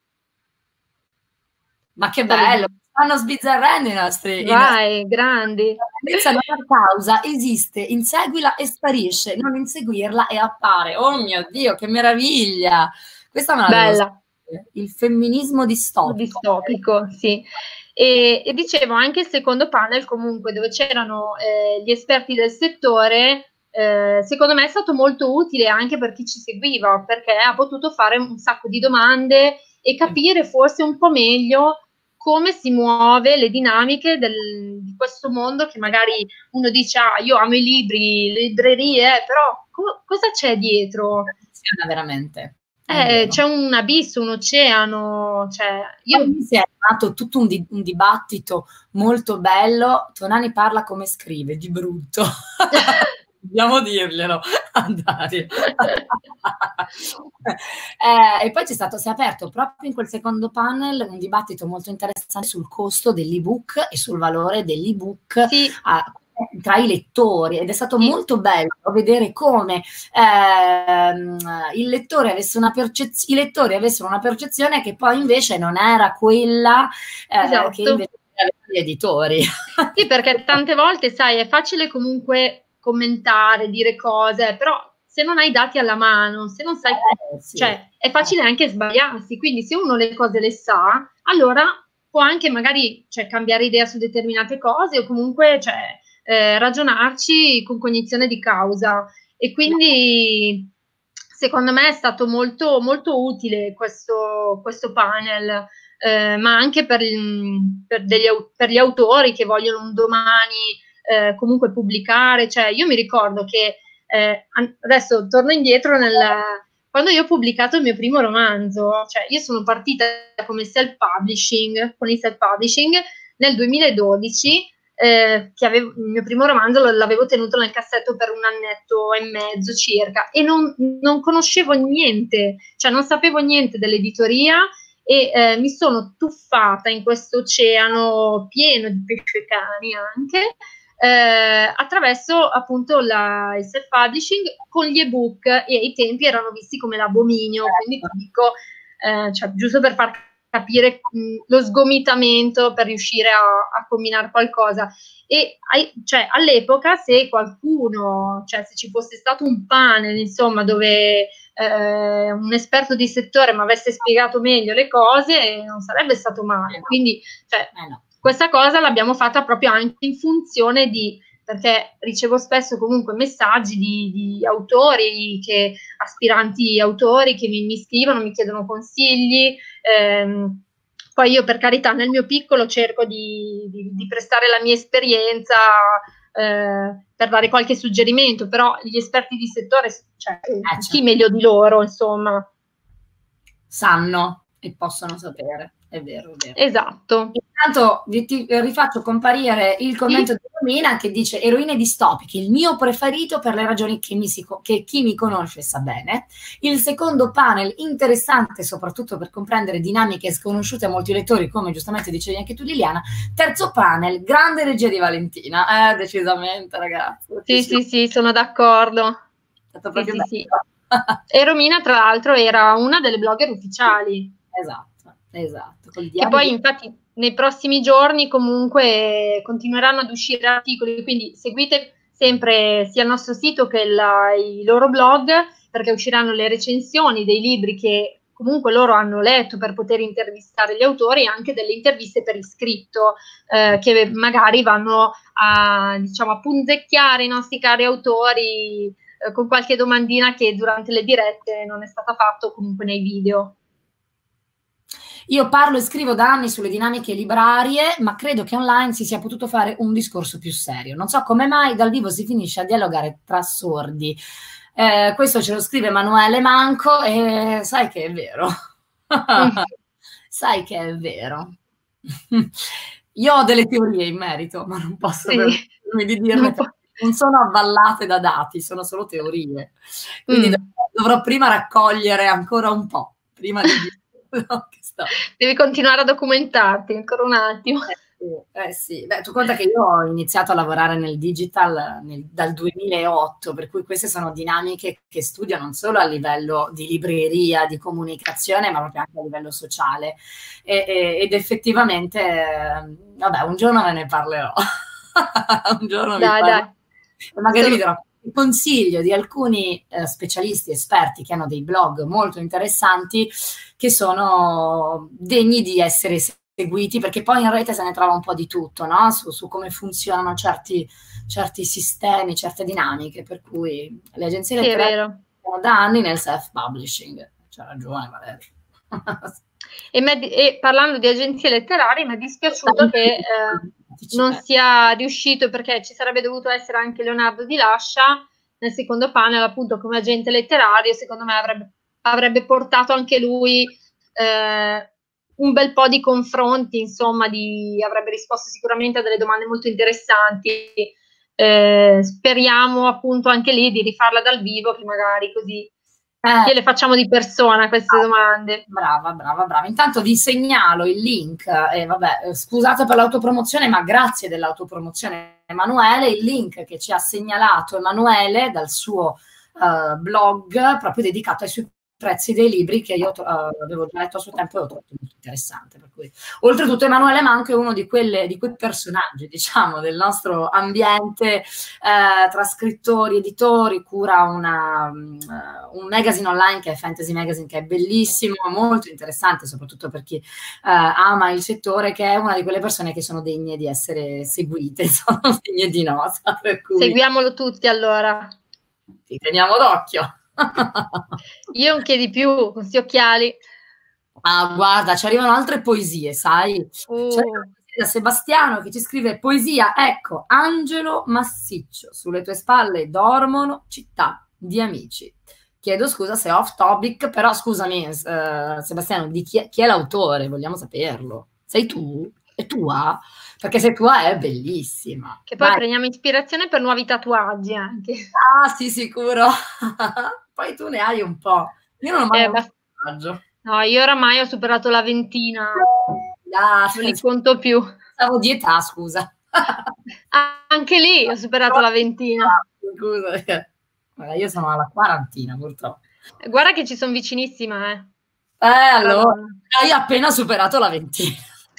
Ma che bello, stanno sbizzarrendo i nostri...
Vai,
i nostri...
grandi.
La non ha causa, esiste, inseguila e sparisce, non inseguirla e appare. Oh mio Dio, che meraviglia! Questa me la devo
Bella.
sapere. Il femminismo distopico.
Distopico, sì. E, e dicevo, anche il secondo panel comunque, dove c'erano eh, gli esperti del settore, eh, secondo me è stato molto utile anche per chi ci seguiva, perché ha potuto fare un sacco di domande e capire forse un po' meglio come si muove le dinamiche del, di questo mondo, che magari uno dice, ah, io amo i libri, le librerie, però co cosa c'è dietro?
Funziona veramente.
Eh, c'è un abisso, un oceano, cioè io...
Mi si è nato tutto un, di un dibattito molto bello. Tonani parla come scrive, di brutto. Dobbiamo dirglielo a Dario. eh, e poi c'è stato, si è aperto proprio in quel secondo panel un dibattito molto interessante sul costo dell'ebook e sul valore dell'ebook
sì.
tra i lettori, ed è stato sì. molto bello vedere come ehm, il lettore avesse una percezione, i lettori avessero una percezione che poi invece non era quella eh,
esatto.
che invece gli editori.
Sì, perché tante volte, sai, è facile comunque commentare, dire cose, però se non hai dati alla mano, se non sai, eh, sì. cioè è facile anche sbagliarsi, quindi se uno le cose le sa, allora può anche magari, cioè, cambiare idea su determinate cose, o comunque, cioè, eh, ragionarci con cognizione di causa. E quindi secondo me è stato molto, molto utile questo, questo panel, eh, ma anche per, per, degli, per gli autori che vogliono un domani eh, comunque pubblicare. Cioè, io mi ricordo che eh, adesso torno indietro nel, quando io ho pubblicato il mio primo romanzo, cioè io sono partita come self-publishing, con il self-publishing nel duemiladodici, eh, che avevo, il mio primo romanzo l'avevo tenuto nel cassetto per un annetto e mezzo circa, e non, non conoscevo niente, cioè non sapevo niente dell'editoria, e eh, mi sono tuffata in questo oceano pieno di pescecani anche, eh, attraverso appunto la, il self-publishing con gli ebook, e ai tempi erano visti come l'abominio, quindi ti dico, eh, cioè, giusto per far capire mh, lo sgomitamento per riuscire a, a combinare qualcosa. E cioè, all'epoca, se qualcuno, cioè se ci fosse stato un panel, insomma, dove eh, un esperto di settore mi avesse spiegato meglio le cose, non sarebbe stato male. Quindi, cioè, eh no. Questa cosa l'abbiamo fatta proprio anche in funzione di, perché ricevo spesso comunque messaggi di, di autori, che, aspiranti autori che mi, mi scrivono, mi chiedono consigli. Ehm, poi io, per carità, nel mio piccolo cerco di, di, di prestare la mia esperienza eh, per dare qualche suggerimento, però gli esperti di settore, cioè, eh, chi meglio di loro, insomma,
sanno e possono sapere. È vero, è vero.
Esatto.
Intanto vi ti rifaccio comparire il commento sì. di Romina, che dice: eroine distopiche, il mio preferito per le ragioni che, mi si, che chi mi conosce sa bene. Il secondo panel interessante soprattutto per comprendere dinamiche sconosciute a molti lettori, come giustamente dicevi anche tu, Liliana. Terzo panel, grande regia di Valentina. Eh, decisamente, ragazzi.
Sì, sì, sì, sono d'accordo. Sì, sì, sì. E Romina, tra l'altro, era una delle blogger ufficiali.
Esatto. Esatto,
che poi infatti nei prossimi giorni comunque continueranno ad uscire articoli, quindi seguite sempre sia il nostro sito che la, i loro blog, perché usciranno le recensioni dei libri che comunque loro hanno letto per poter intervistare gli autori, e anche delle interviste per iscritto, eh, che magari vanno a, diciamo, a punzecchiare i nostri cari autori eh, con qualche domandina che durante le dirette non è stata fatta, o comunque nei video.
Io parlo e scrivo da anni sulle dinamiche librarie, ma credo che online si sia potuto fare un discorso più serio. Non so come mai dal vivo si finisce a dialogare tra sordi. Eh, questo ce lo scrive Emanuele Manco, e sai che è vero. Sai che è vero. Io ho delle teorie in merito, ma non posso sì. permettermi di dirne. non sono avvallate da dati, sono solo teorie. Quindi
Mm.
dovrò prima raccogliere ancora un po', prima di dire che sto.
Devi continuare a documentarti ancora un attimo.
Eh sì, eh sì. Beh, tu conta che io ho iniziato a lavorare nel digital nel, dal duemilaotto, per cui queste sono dinamiche che studio non solo a livello di libreria, di comunicazione, ma proprio anche a livello sociale. E, e, ed effettivamente, eh, vabbè, un giorno ve ne parlerò. Un giorno vi
Dai,
parlo.
dai.
E magari
Sono...
vi darò il consiglio di alcuni eh, specialisti esperti che hanno dei blog molto interessanti che sono degni di essere seguiti, perché poi in rete se ne trova un po' di tutto, no? Su, su come funzionano certi, certi sistemi, certe dinamiche, per cui le agenzie
Sì, è
letterarie
vero.
sono da anni nel self-publishing. C'ha ragione Valeria.
E, me, e parlando di agenzie letterarie, mi è dispiaciuto che eh, non sia riuscito, perché ci sarebbe dovuto essere anche Leonardo Di Lascia nel secondo panel, appunto come agente letterario. Secondo me avrebbe, avrebbe portato anche lui eh, un bel po' di confronti, insomma, di, avrebbe risposto sicuramente a delle domande molto interessanti. Eh, speriamo appunto anche lì di rifarla dal vivo, che magari così
Eh,
gliele facciamo di persona queste domande.
Brava, brava, brava. Intanto vi segnalo il link, e eh, vabbè, scusate per l'autopromozione, ma grazie dell'autopromozione Emanuele, il link che ci ha segnalato Emanuele dal suo uh, blog proprio dedicato ai suoi prezzi dei libri che io uh, avevo già letto a suo tempo e ho trovato molto interessante. Per cui, oltretutto Emanuele ma anche uno di, quelle, di quei personaggi, diciamo, del nostro ambiente, eh, tra scrittori, editori, cura una, uh, un magazine online che è Fantasy Magazine, che è bellissimo, molto interessante, soprattutto per chi uh, ama il settore, che è una di quelle persone che sono degne di essere seguite, sono degne di nota. Per cui
seguiamolo tutti allora.
Ti teniamo d'occhio.
Io anche di più, con questi occhiali.
Ah, guarda, ci arrivano altre poesie, sai?
Uh.
C'è da Sebastiano che ci scrive poesia, ecco, Angelo Massiccio, sulle tue spalle dormono città di amici. Chiedo scusa se è off topic, però scusami, eh, Sebastiano, di chi è, chi è l'autore? Vogliamo saperlo. Sei tu? È tua? Perché se tua è bellissima.
Che poi
Vai.
prendiamo ispirazione per nuovi tatuaggi anche.
Ah, sì, sicuro. Poi tu ne hai un po'. Io non ho mai
eh,
avuto un tatuaggio.
No, io oramai ho superato la ventina.
Ah,
non li conto più.
Stavo di età, scusa.
Ah, anche lì ho superato la ventina.
Scusa, io sono alla quarantina, purtroppo.
Guarda che ci sono vicinissima, eh.
Eh, allora, hai appena superato la ventina.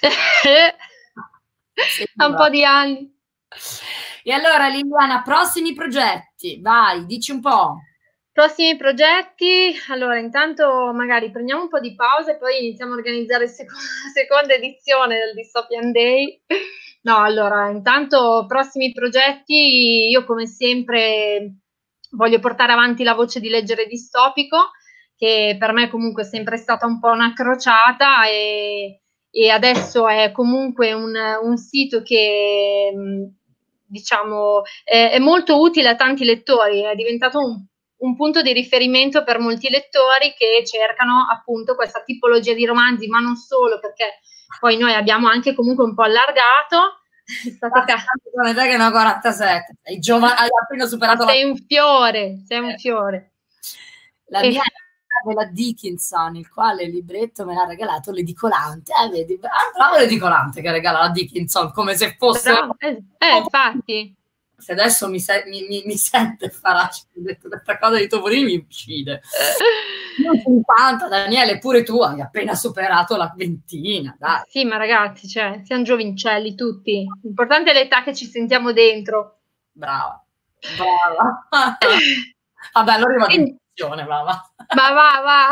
Ha un po' di anni.
E allora, Liliana, prossimi progetti, vai, dici un po'.
Prossimi progetti, allora intanto magari prendiamo un po' di pausa e poi iniziamo a organizzare la seconda, seconda edizione del Dystopian Day. No, allora, intanto prossimi progetti, io come sempre voglio portare avanti la voce di Leggere Distopico, che per me comunque è sempre stata un po' una crociata e, e adesso è comunque un, un sito che diciamo è, è molto utile a tanti lettori, è diventato un un punto di riferimento per molti lettori che cercano appunto questa tipologia di romanzi, ma non solo, perché poi noi abbiamo anche comunque un po' allargato.
Come te che ne ho quarantasette, sei giovane, hai appena superato
sei
la...
un fiore, sei un fiore.
La e... mia è della Dickinson, il quale il libretto me l'ha regalato l'edicolante. Eh, vedi, ah, bravo l'edicolante che regala la Dickinson, come se fosse...
Bravo. Eh, eh, infatti.
Se adesso mi, se, mi, mi, mi sente Faraci, ho detto questa cosa di Topolini mi uccide. Io cinquanta, Daniele, pure tu hai appena superato la ventina, dai.
Sì, ma ragazzi, cioè, siamo giovincelli tutti. L'importante è l'età che ci sentiamo dentro.
Brava, brava. Vabbè, allora vado in pensione, va, va.
Ma va, va.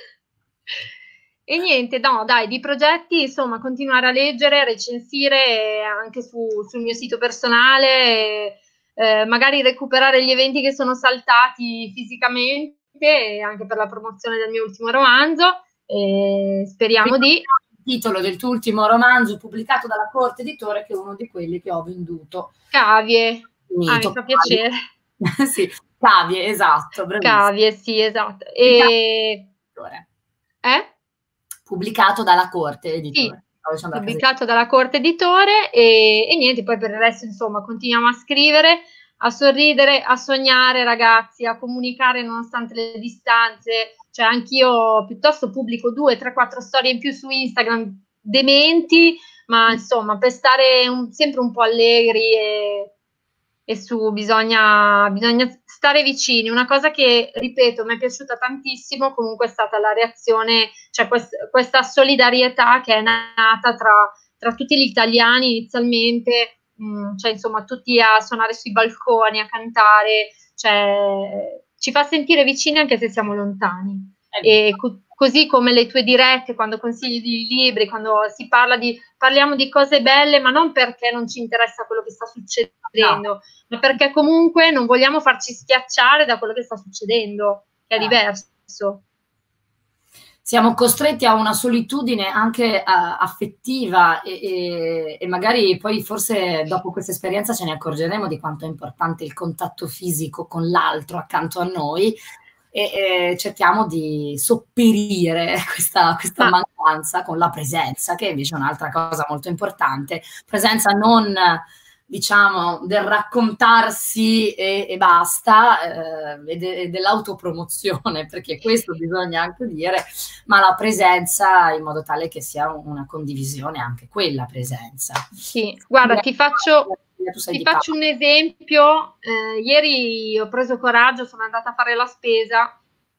E niente, no, dai, di progetti, insomma, continuare a leggere, a recensire anche su, sul mio sito personale, eh, magari recuperare gli eventi che sono saltati fisicamente, anche per la promozione del mio ultimo romanzo, e speriamo di...
Il titolo del tuo ultimo romanzo pubblicato dalla Corte Editore, che è uno di quelli che ho venduto.
Cavie, ah, mi fa piacere.
Sì, Cavie, esatto. Bravissimo.
Cavie, sì, esatto. E... Eh?
Pubblicato dalla Corte Editore.
Sì, pubblicato dalla Corte Editore e, e niente, poi per il resto insomma continuiamo a scrivere, a sorridere, a sognare, ragazzi, a comunicare nonostante le distanze. Cioè anch'io piuttosto pubblico due, tre, quattro storie in più su Instagram dementi, ma insomma per stare un, sempre un po' allegri e, e su bisogna, bisogna stare vicini. Una cosa che, ripeto, mi è piaciuta tantissimo comunque è stata la reazione, cioè quest, questa solidarietà che è nata tra, tra tutti gli italiani inizialmente, mh, cioè insomma tutti a suonare sui balconi, a cantare, cioè ci fa sentire vicini anche se siamo lontani. E co così come le tue dirette, quando consigli di libri, quando si parla di, parliamo di cose belle, ma non perché non ci interessa quello che sta succedendo, no, ma perché comunque non vogliamo farci schiacciare da quello che sta succedendo, che è no. diverso.
Siamo costretti a una solitudine anche uh, affettiva e, e, e magari poi forse dopo questa esperienza ce ne accorgeremo di quanto è importante il contatto fisico con l'altro accanto a noi e, e cerchiamo di sopperire questa, questa ah. mancanza con la presenza, che invece è un'altra cosa molto importante. Presenza non, diciamo, del raccontarsi e, e basta, eh, e, de, e dell'autopromozione, perché questo bisogna anche dire, ma la presenza in modo tale che sia una condivisione, anche quella presenza.
Sì, guarda, ti faccio, ti faccio un esempio. Eh, ieri ho preso coraggio, sono andata a fare la spesa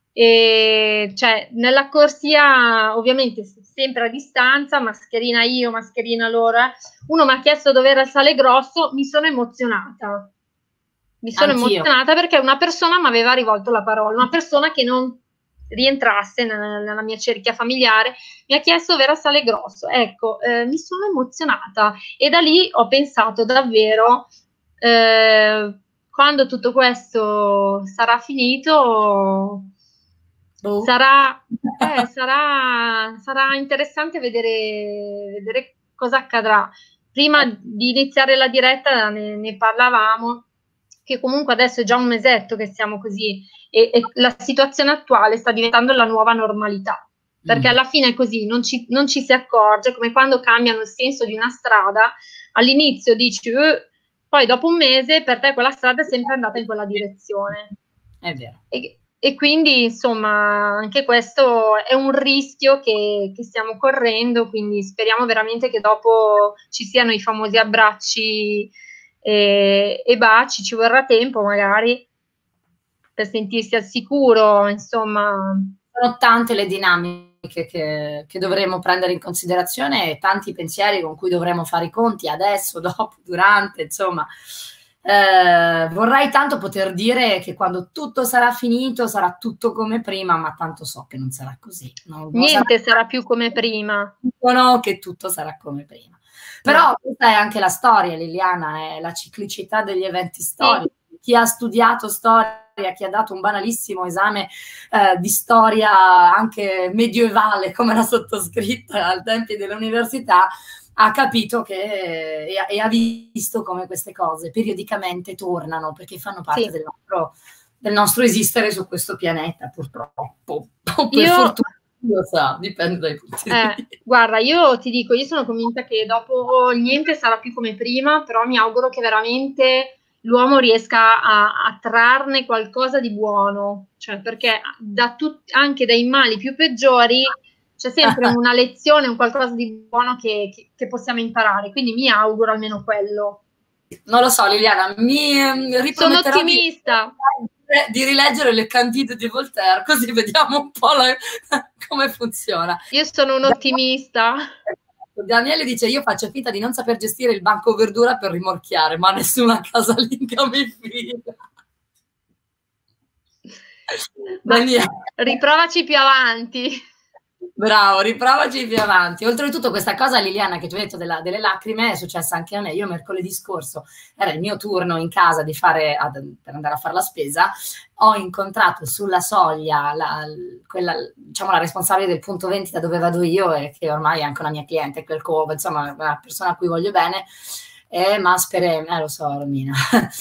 e cioè nella corsia, ovviamente sempre a distanza, mascherina io, mascherina loro, eh. Uno mi ha chiesto dove era il sale grosso, mi sono emozionata. Mi sono Anch'io. emozionata perché una persona mi aveva rivolto la parola, una persona che non rientrasse nella, nella mia cerchia familiare, mi ha chiesto dove era il sale grosso. Ecco, eh, mi sono emozionata e da lì ho pensato davvero, eh, quando tutto questo sarà finito, oh. sarà, eh, sarà, sarà interessante vedere, vedere cosa accadrà. Prima di iniziare la diretta ne, ne parlavamo, che comunque adesso è già un mesetto che siamo così e, e la situazione attuale sta diventando la nuova normalità, perché mm. alla fine è così, non ci, non ci si accorge, come quando cambiano il senso di una strada, all'inizio dici, eh, poi dopo un mese per te quella strada è sempre andata in quella direzione.
È vero.
E, e quindi insomma anche questo è un rischio che, che stiamo correndo, quindi speriamo veramente che dopo ci siano i famosi abbracci e, e baci, ci vorrà tempo magari per sentirsi al sicuro, insomma.
Sono tante le dinamiche che, che dovremo prendere in considerazione e tanti pensieri con cui dovremo fare i conti adesso, dopo, durante, insomma. Eh, vorrei tanto poter dire che quando tutto sarà finito sarà tutto come prima, ma tanto so che non sarà così. Non, non
Niente sarà, sarà più come prima.
Dicono che tutto sarà come prima. Però no. Questa è anche la storia, Liliana, è la ciclicità degli eventi storici. Sì. Chi ha studiato storia, chi ha dato un banalissimo esame eh, di storia anche medievale, come la sottoscritta al tempi dell'università, ha capito che e, e ha visto come queste cose periodicamente tornano, perché fanno parte sì. del, nostro, del nostro esistere su questo pianeta, purtroppo. O per
Io...
fortuna. Lo so, dipende dai punti di
eh, vista. Guarda, io ti dico, io sono convinta che dopo niente sarà più come prima, però mi auguro che veramente l'uomo riesca a, a trarne qualcosa di buono, cioè perché da tutti, anche dai mali più peggiori c'è sempre una lezione, un qualcosa di buono che, che, che possiamo imparare, quindi mi auguro almeno quello.
Non lo so, Liliana, mi
sono ottimista.
Di, di rileggere le Candide di Voltaire, così vediamo un po' la, come funziona.
Io sono un ottimista.
Daniele dice, io faccio finta di non saper gestire il banco verdura per rimorchiare, ma nessuna casalinga mi fila.
Daniele. Riprovaci più avanti.
Bravo, riprovaci più avanti. Oltretutto questa cosa, Liliana, che tu hai detto della, delle lacrime, è successa anche a me. Io mercoledì scorso, era il mio turno in casa di fare, ad, per andare a fare la spesa, ho incontrato sulla soglia la, quella, diciamo, la responsabile del punto vendita dove vado io e che ormai è anche una mia cliente, quel covo, insomma, una persona a cui voglio bene, e maspere, eh lo so, Romina.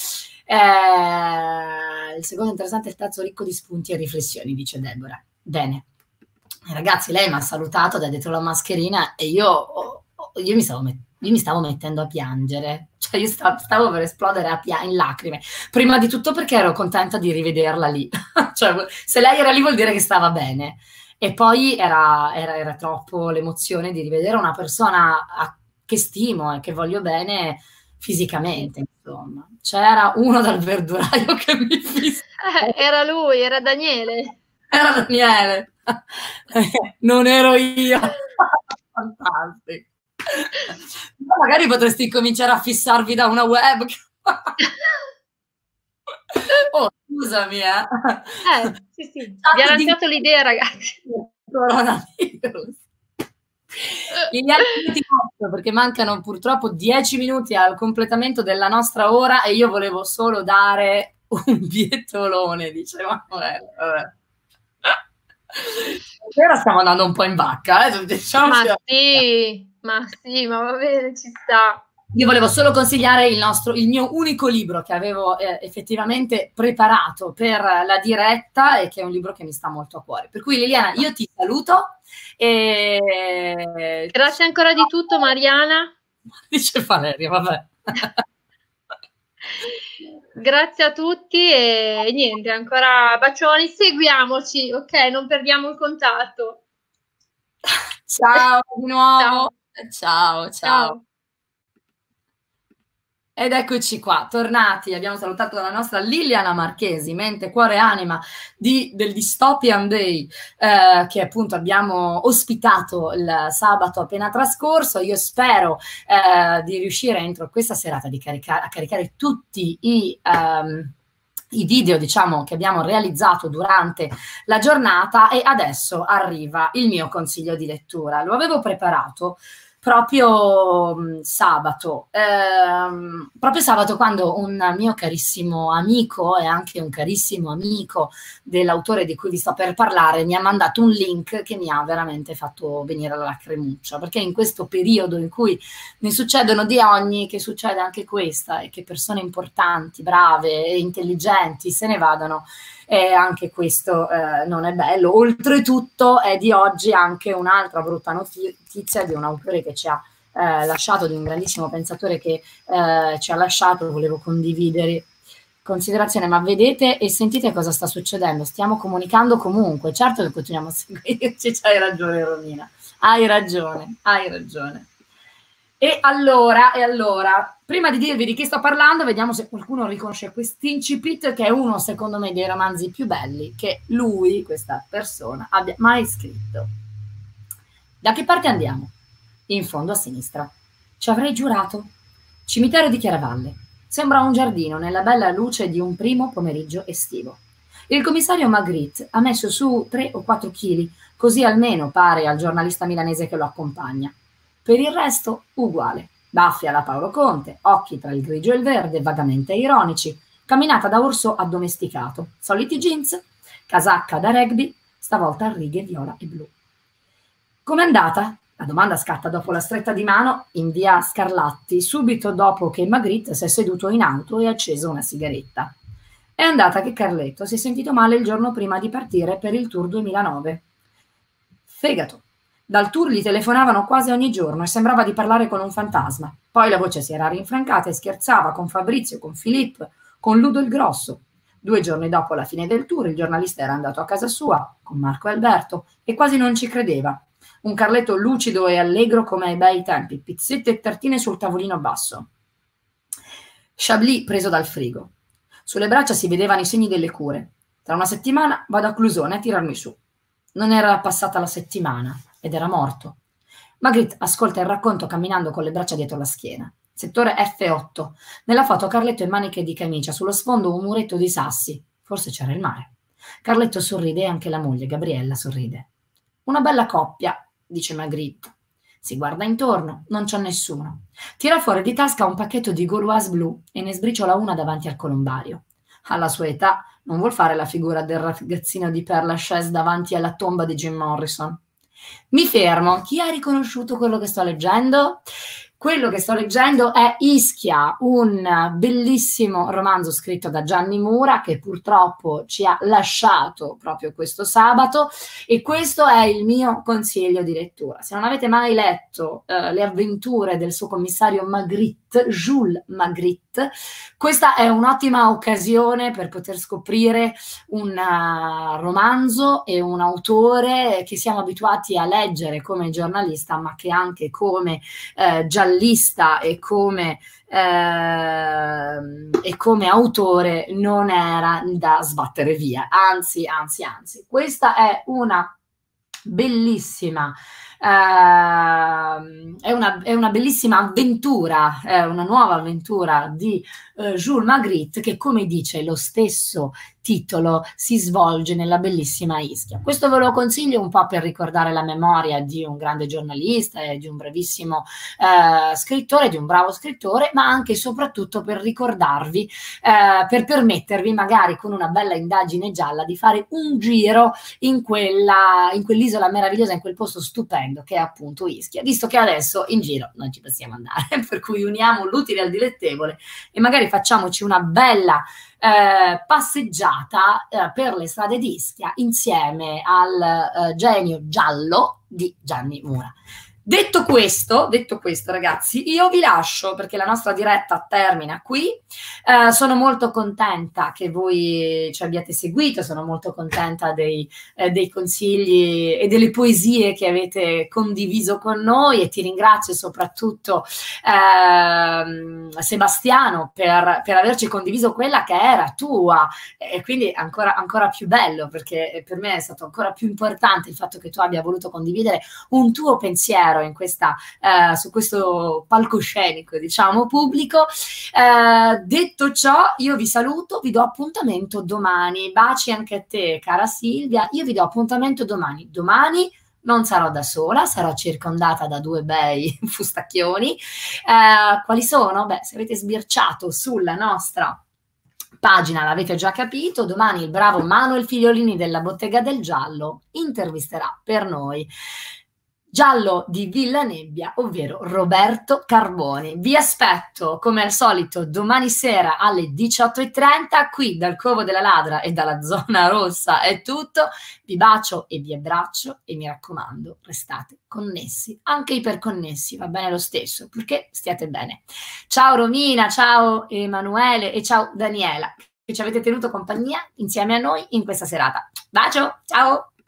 eh, il secondo interessante è il pezzo ricco di spunti e riflessioni, dice Deborah. Bene. Ragazzi, lei mi ha salutato da dietro la mascherina e io, io mi stavo io mi stavo mettendo a piangere, cioè io stavo, stavo per esplodere a pia- in lacrime, prima di tutto perché ero contenta di rivederla lì, cioè se lei era lì vuol dire che stava bene, e poi era, era, era troppo l'emozione di rivedere una persona a, che stimo e che voglio bene fisicamente, insomma. C'era uno dal verduraio che mi fissava.
Eh, era lui, era Daniele.
Era Daniele, non ero io. Fantastico. Ma magari potresti cominciare a fissarvi da una webcam. Oh, scusami, eh.
Eh, sì, sì. Vi ha lanciato l'idea, ragazzi.
Coronavirus. Liliana, io ti lascio perché mancano purtroppo dieci minuti al completamento della nostra ora e io volevo solo dare un bietolone, diceva. Vabbè, vabbè. Ora stiamo andando un po' in vacca, eh? Diciamo
ma sì, ma sì, ma va bene, ci sta.
Io volevo solo consigliare il nostro, il mio unico libro che avevo eh, effettivamente preparato per la diretta e che è un libro che mi sta molto a cuore. Per cui Liliana, io ti saluto e...
Grazie ancora di tutto, Mariana.
Dice Valeria, vabbè.
Grazie a tutti e niente, ancora bacioni, seguiamoci, ok? Non perdiamo il contatto.
Ciao di nuovo.
Ciao,
ciao. ciao.
ciao.
Ed eccoci qua, tornati, abbiamo salutato la nostra Liliana Marchesi, mente, cuore e anima di, del Dystopian Day, eh, che appunto abbiamo ospitato il sabato appena trascorso. Io spero eh, di riuscire entro questa serata di carica- a caricare tutti i... Um, i video, diciamo, che abbiamo realizzato durante la giornata e adesso arriva il mio consiglio di lettura. Lo avevo preparato proprio mh, sabato, ehm, proprio sabato quando un mio carissimo amico e anche un carissimo amico dell'autore di cui vi sto per parlare mi ha mandato un link che mi ha veramente fatto venire la lacrimuccia, perché in questo periodo in cui ne succedono di ogni, che succede anche questa e che persone importanti, brave e intelligenti se ne vadano, e anche questo eh, non è bello. Oltretutto è di oggi anche un'altra brutta notizia di un autore che ci ha eh, lasciato, di un grandissimo pensatore che eh, ci ha lasciato, volevo condividere considerazione, ma vedete e sentite cosa sta succedendo, stiamo comunicando comunque, certo che continuiamo a seguirci, c'hai ragione Romina, hai ragione, hai ragione. E allora, e allora, prima di dirvi di chi sto parlando, vediamo se qualcuno riconosce quest'incipit, che è uno, secondo me, dei romanzi più belli che lui, questa persona, abbia mai scritto. Da che parte andiamo? In fondo a sinistra. Ci avrei giurato. Cimitero di Chiaravalle. Sembra un giardino nella bella luce di un primo pomeriggio estivo. Il commissario Magritte ha messo su tre o quattro chili, così almeno pare al giornalista milanese che lo accompagna. Per il resto, uguale. Baffi alla Paolo Conte, occhi tra il grigio e il verde, vagamente ironici, camminata da orso addomesticato, soliti jeans, casacca da rugby, stavolta a righe viola e blu. Com'è andata? La domanda scatta dopo la stretta di mano in via Scarlatti, subito dopo che Magritte si è seduto in auto e ha acceso una sigaretta. È andata che Carletto si è sentito male il giorno prima di partire per il Tour duemilanove. Fegato. Dal tour gli telefonavano quasi ogni giorno e sembrava di parlare con un fantasma. Poi la voce si era rinfrancata e scherzava con Fabrizio, con Filippo, con Ludo il Grosso. Due giorni dopo la fine del tour il giornalista era andato a casa sua con Marco e Alberto e quasi non ci credeva. Un Carletto lucido e allegro come ai bei tempi, pizzette e tartine sul tavolino basso. Chablis preso dal frigo. Sulle braccia si vedevano i segni delle cure. Tra una settimana vado a Clusone a tirarmi su. Non era passata la settimana ed era morto. Magritte ascolta il racconto camminando con le braccia dietro la schiena. Settore F otto. Nella foto Carletto in maniche di camicia, sullo sfondo un muretto di sassi. Forse c'era il mare. Carletto sorride e anche la moglie, Gabriella, sorride. Una bella coppia, dice Magritte. Si guarda intorno, non c'è nessuno. Tira fuori di tasca un pacchetto di Gauloise blu e ne sbriciola una davanti al colombario. Alla sua età non vuol fare la figura del ragazzino di Père Lachaise davanti alla tomba di Jim Morrison. Mi fermo. Chi ha riconosciuto quello che sto leggendo? Quello che sto leggendo è Ischia, un bellissimo romanzo scritto da Gianni Mura che purtroppo ci ha lasciato proprio questo sabato, e questo è il mio consiglio di lettura. Se non avete mai letto eh, le avventure del suo commissario Magritte, Jules Magritte, questa è un'ottima occasione per poter scoprire un uh, romanzo e un autore che siamo abituati a leggere come giornalista, ma che anche come eh, giallista e come, eh, e come autore non era da sbattere via, anzi, anzi, anzi. Questa è una bellissima Uh, è, una, è una bellissima avventura, è una nuova avventura di uh, Jules Magritte, che, come dice lo stesso titolo, si svolge nella bellissima Ischia. Questo ve lo consiglio un po' per ricordare la memoria di un grande giornalista e di un bravissimo uh, scrittore, di un bravo scrittore, ma anche e soprattutto per ricordarvi, uh, per permettervi magari con una bella indagine gialla di fare un giro in quella, in quell'isola meravigliosa, in quel posto stupendo che è appunto Ischia, visto che adesso in giro non ci possiamo andare, per cui uniamo l'utile al dilettevole e magari facciamoci una bella eh, passeggiata eh, per le strade di Ischia insieme al eh, genio giallo di Gianni Mura. Detto questo, detto questo ragazzi, io vi lascio perché la nostra diretta termina qui. Eh, sono molto contenta che voi ci abbiate seguito, sono molto contenta dei, eh, dei consigli e delle poesie che avete condiviso con noi, e ti ringrazio soprattutto eh, Sebastiano per, per averci condiviso quella che era tua, e quindi ancora, ancora più bello, perché per me è stato ancora più importante il fatto che tu abbia voluto condividere un tuo pensiero in questa, eh, su questo palcoscenico, diciamo, pubblico. Eh, detto ciò, io vi saluto, vi do appuntamento domani. Baci anche a te, cara Silvia. Io vi do appuntamento domani. Domani non sarò da sola, sarò circondata da due bei fustacchioni. Eh, quali sono? Beh, se avete sbirciato sulla nostra pagina l'avete già capito. Domani il bravo Manuel Figliolini della Bottega del Giallo intervisterà per noi Giallo di Villa Nebbia, ovvero Roberto Carboni. Vi aspetto come al solito domani sera alle diciotto e trenta qui dal Covo della Ladra e dalla zona rossa. È tutto, vi bacio e vi abbraccio e mi raccomando, restate connessi, anche iperconnessi, va bene lo stesso, purché stiate bene. Ciao Romina, ciao Emanuele e ciao Daniela, che ci avete tenuto compagnia insieme a noi in questa serata. Bacio, ciao!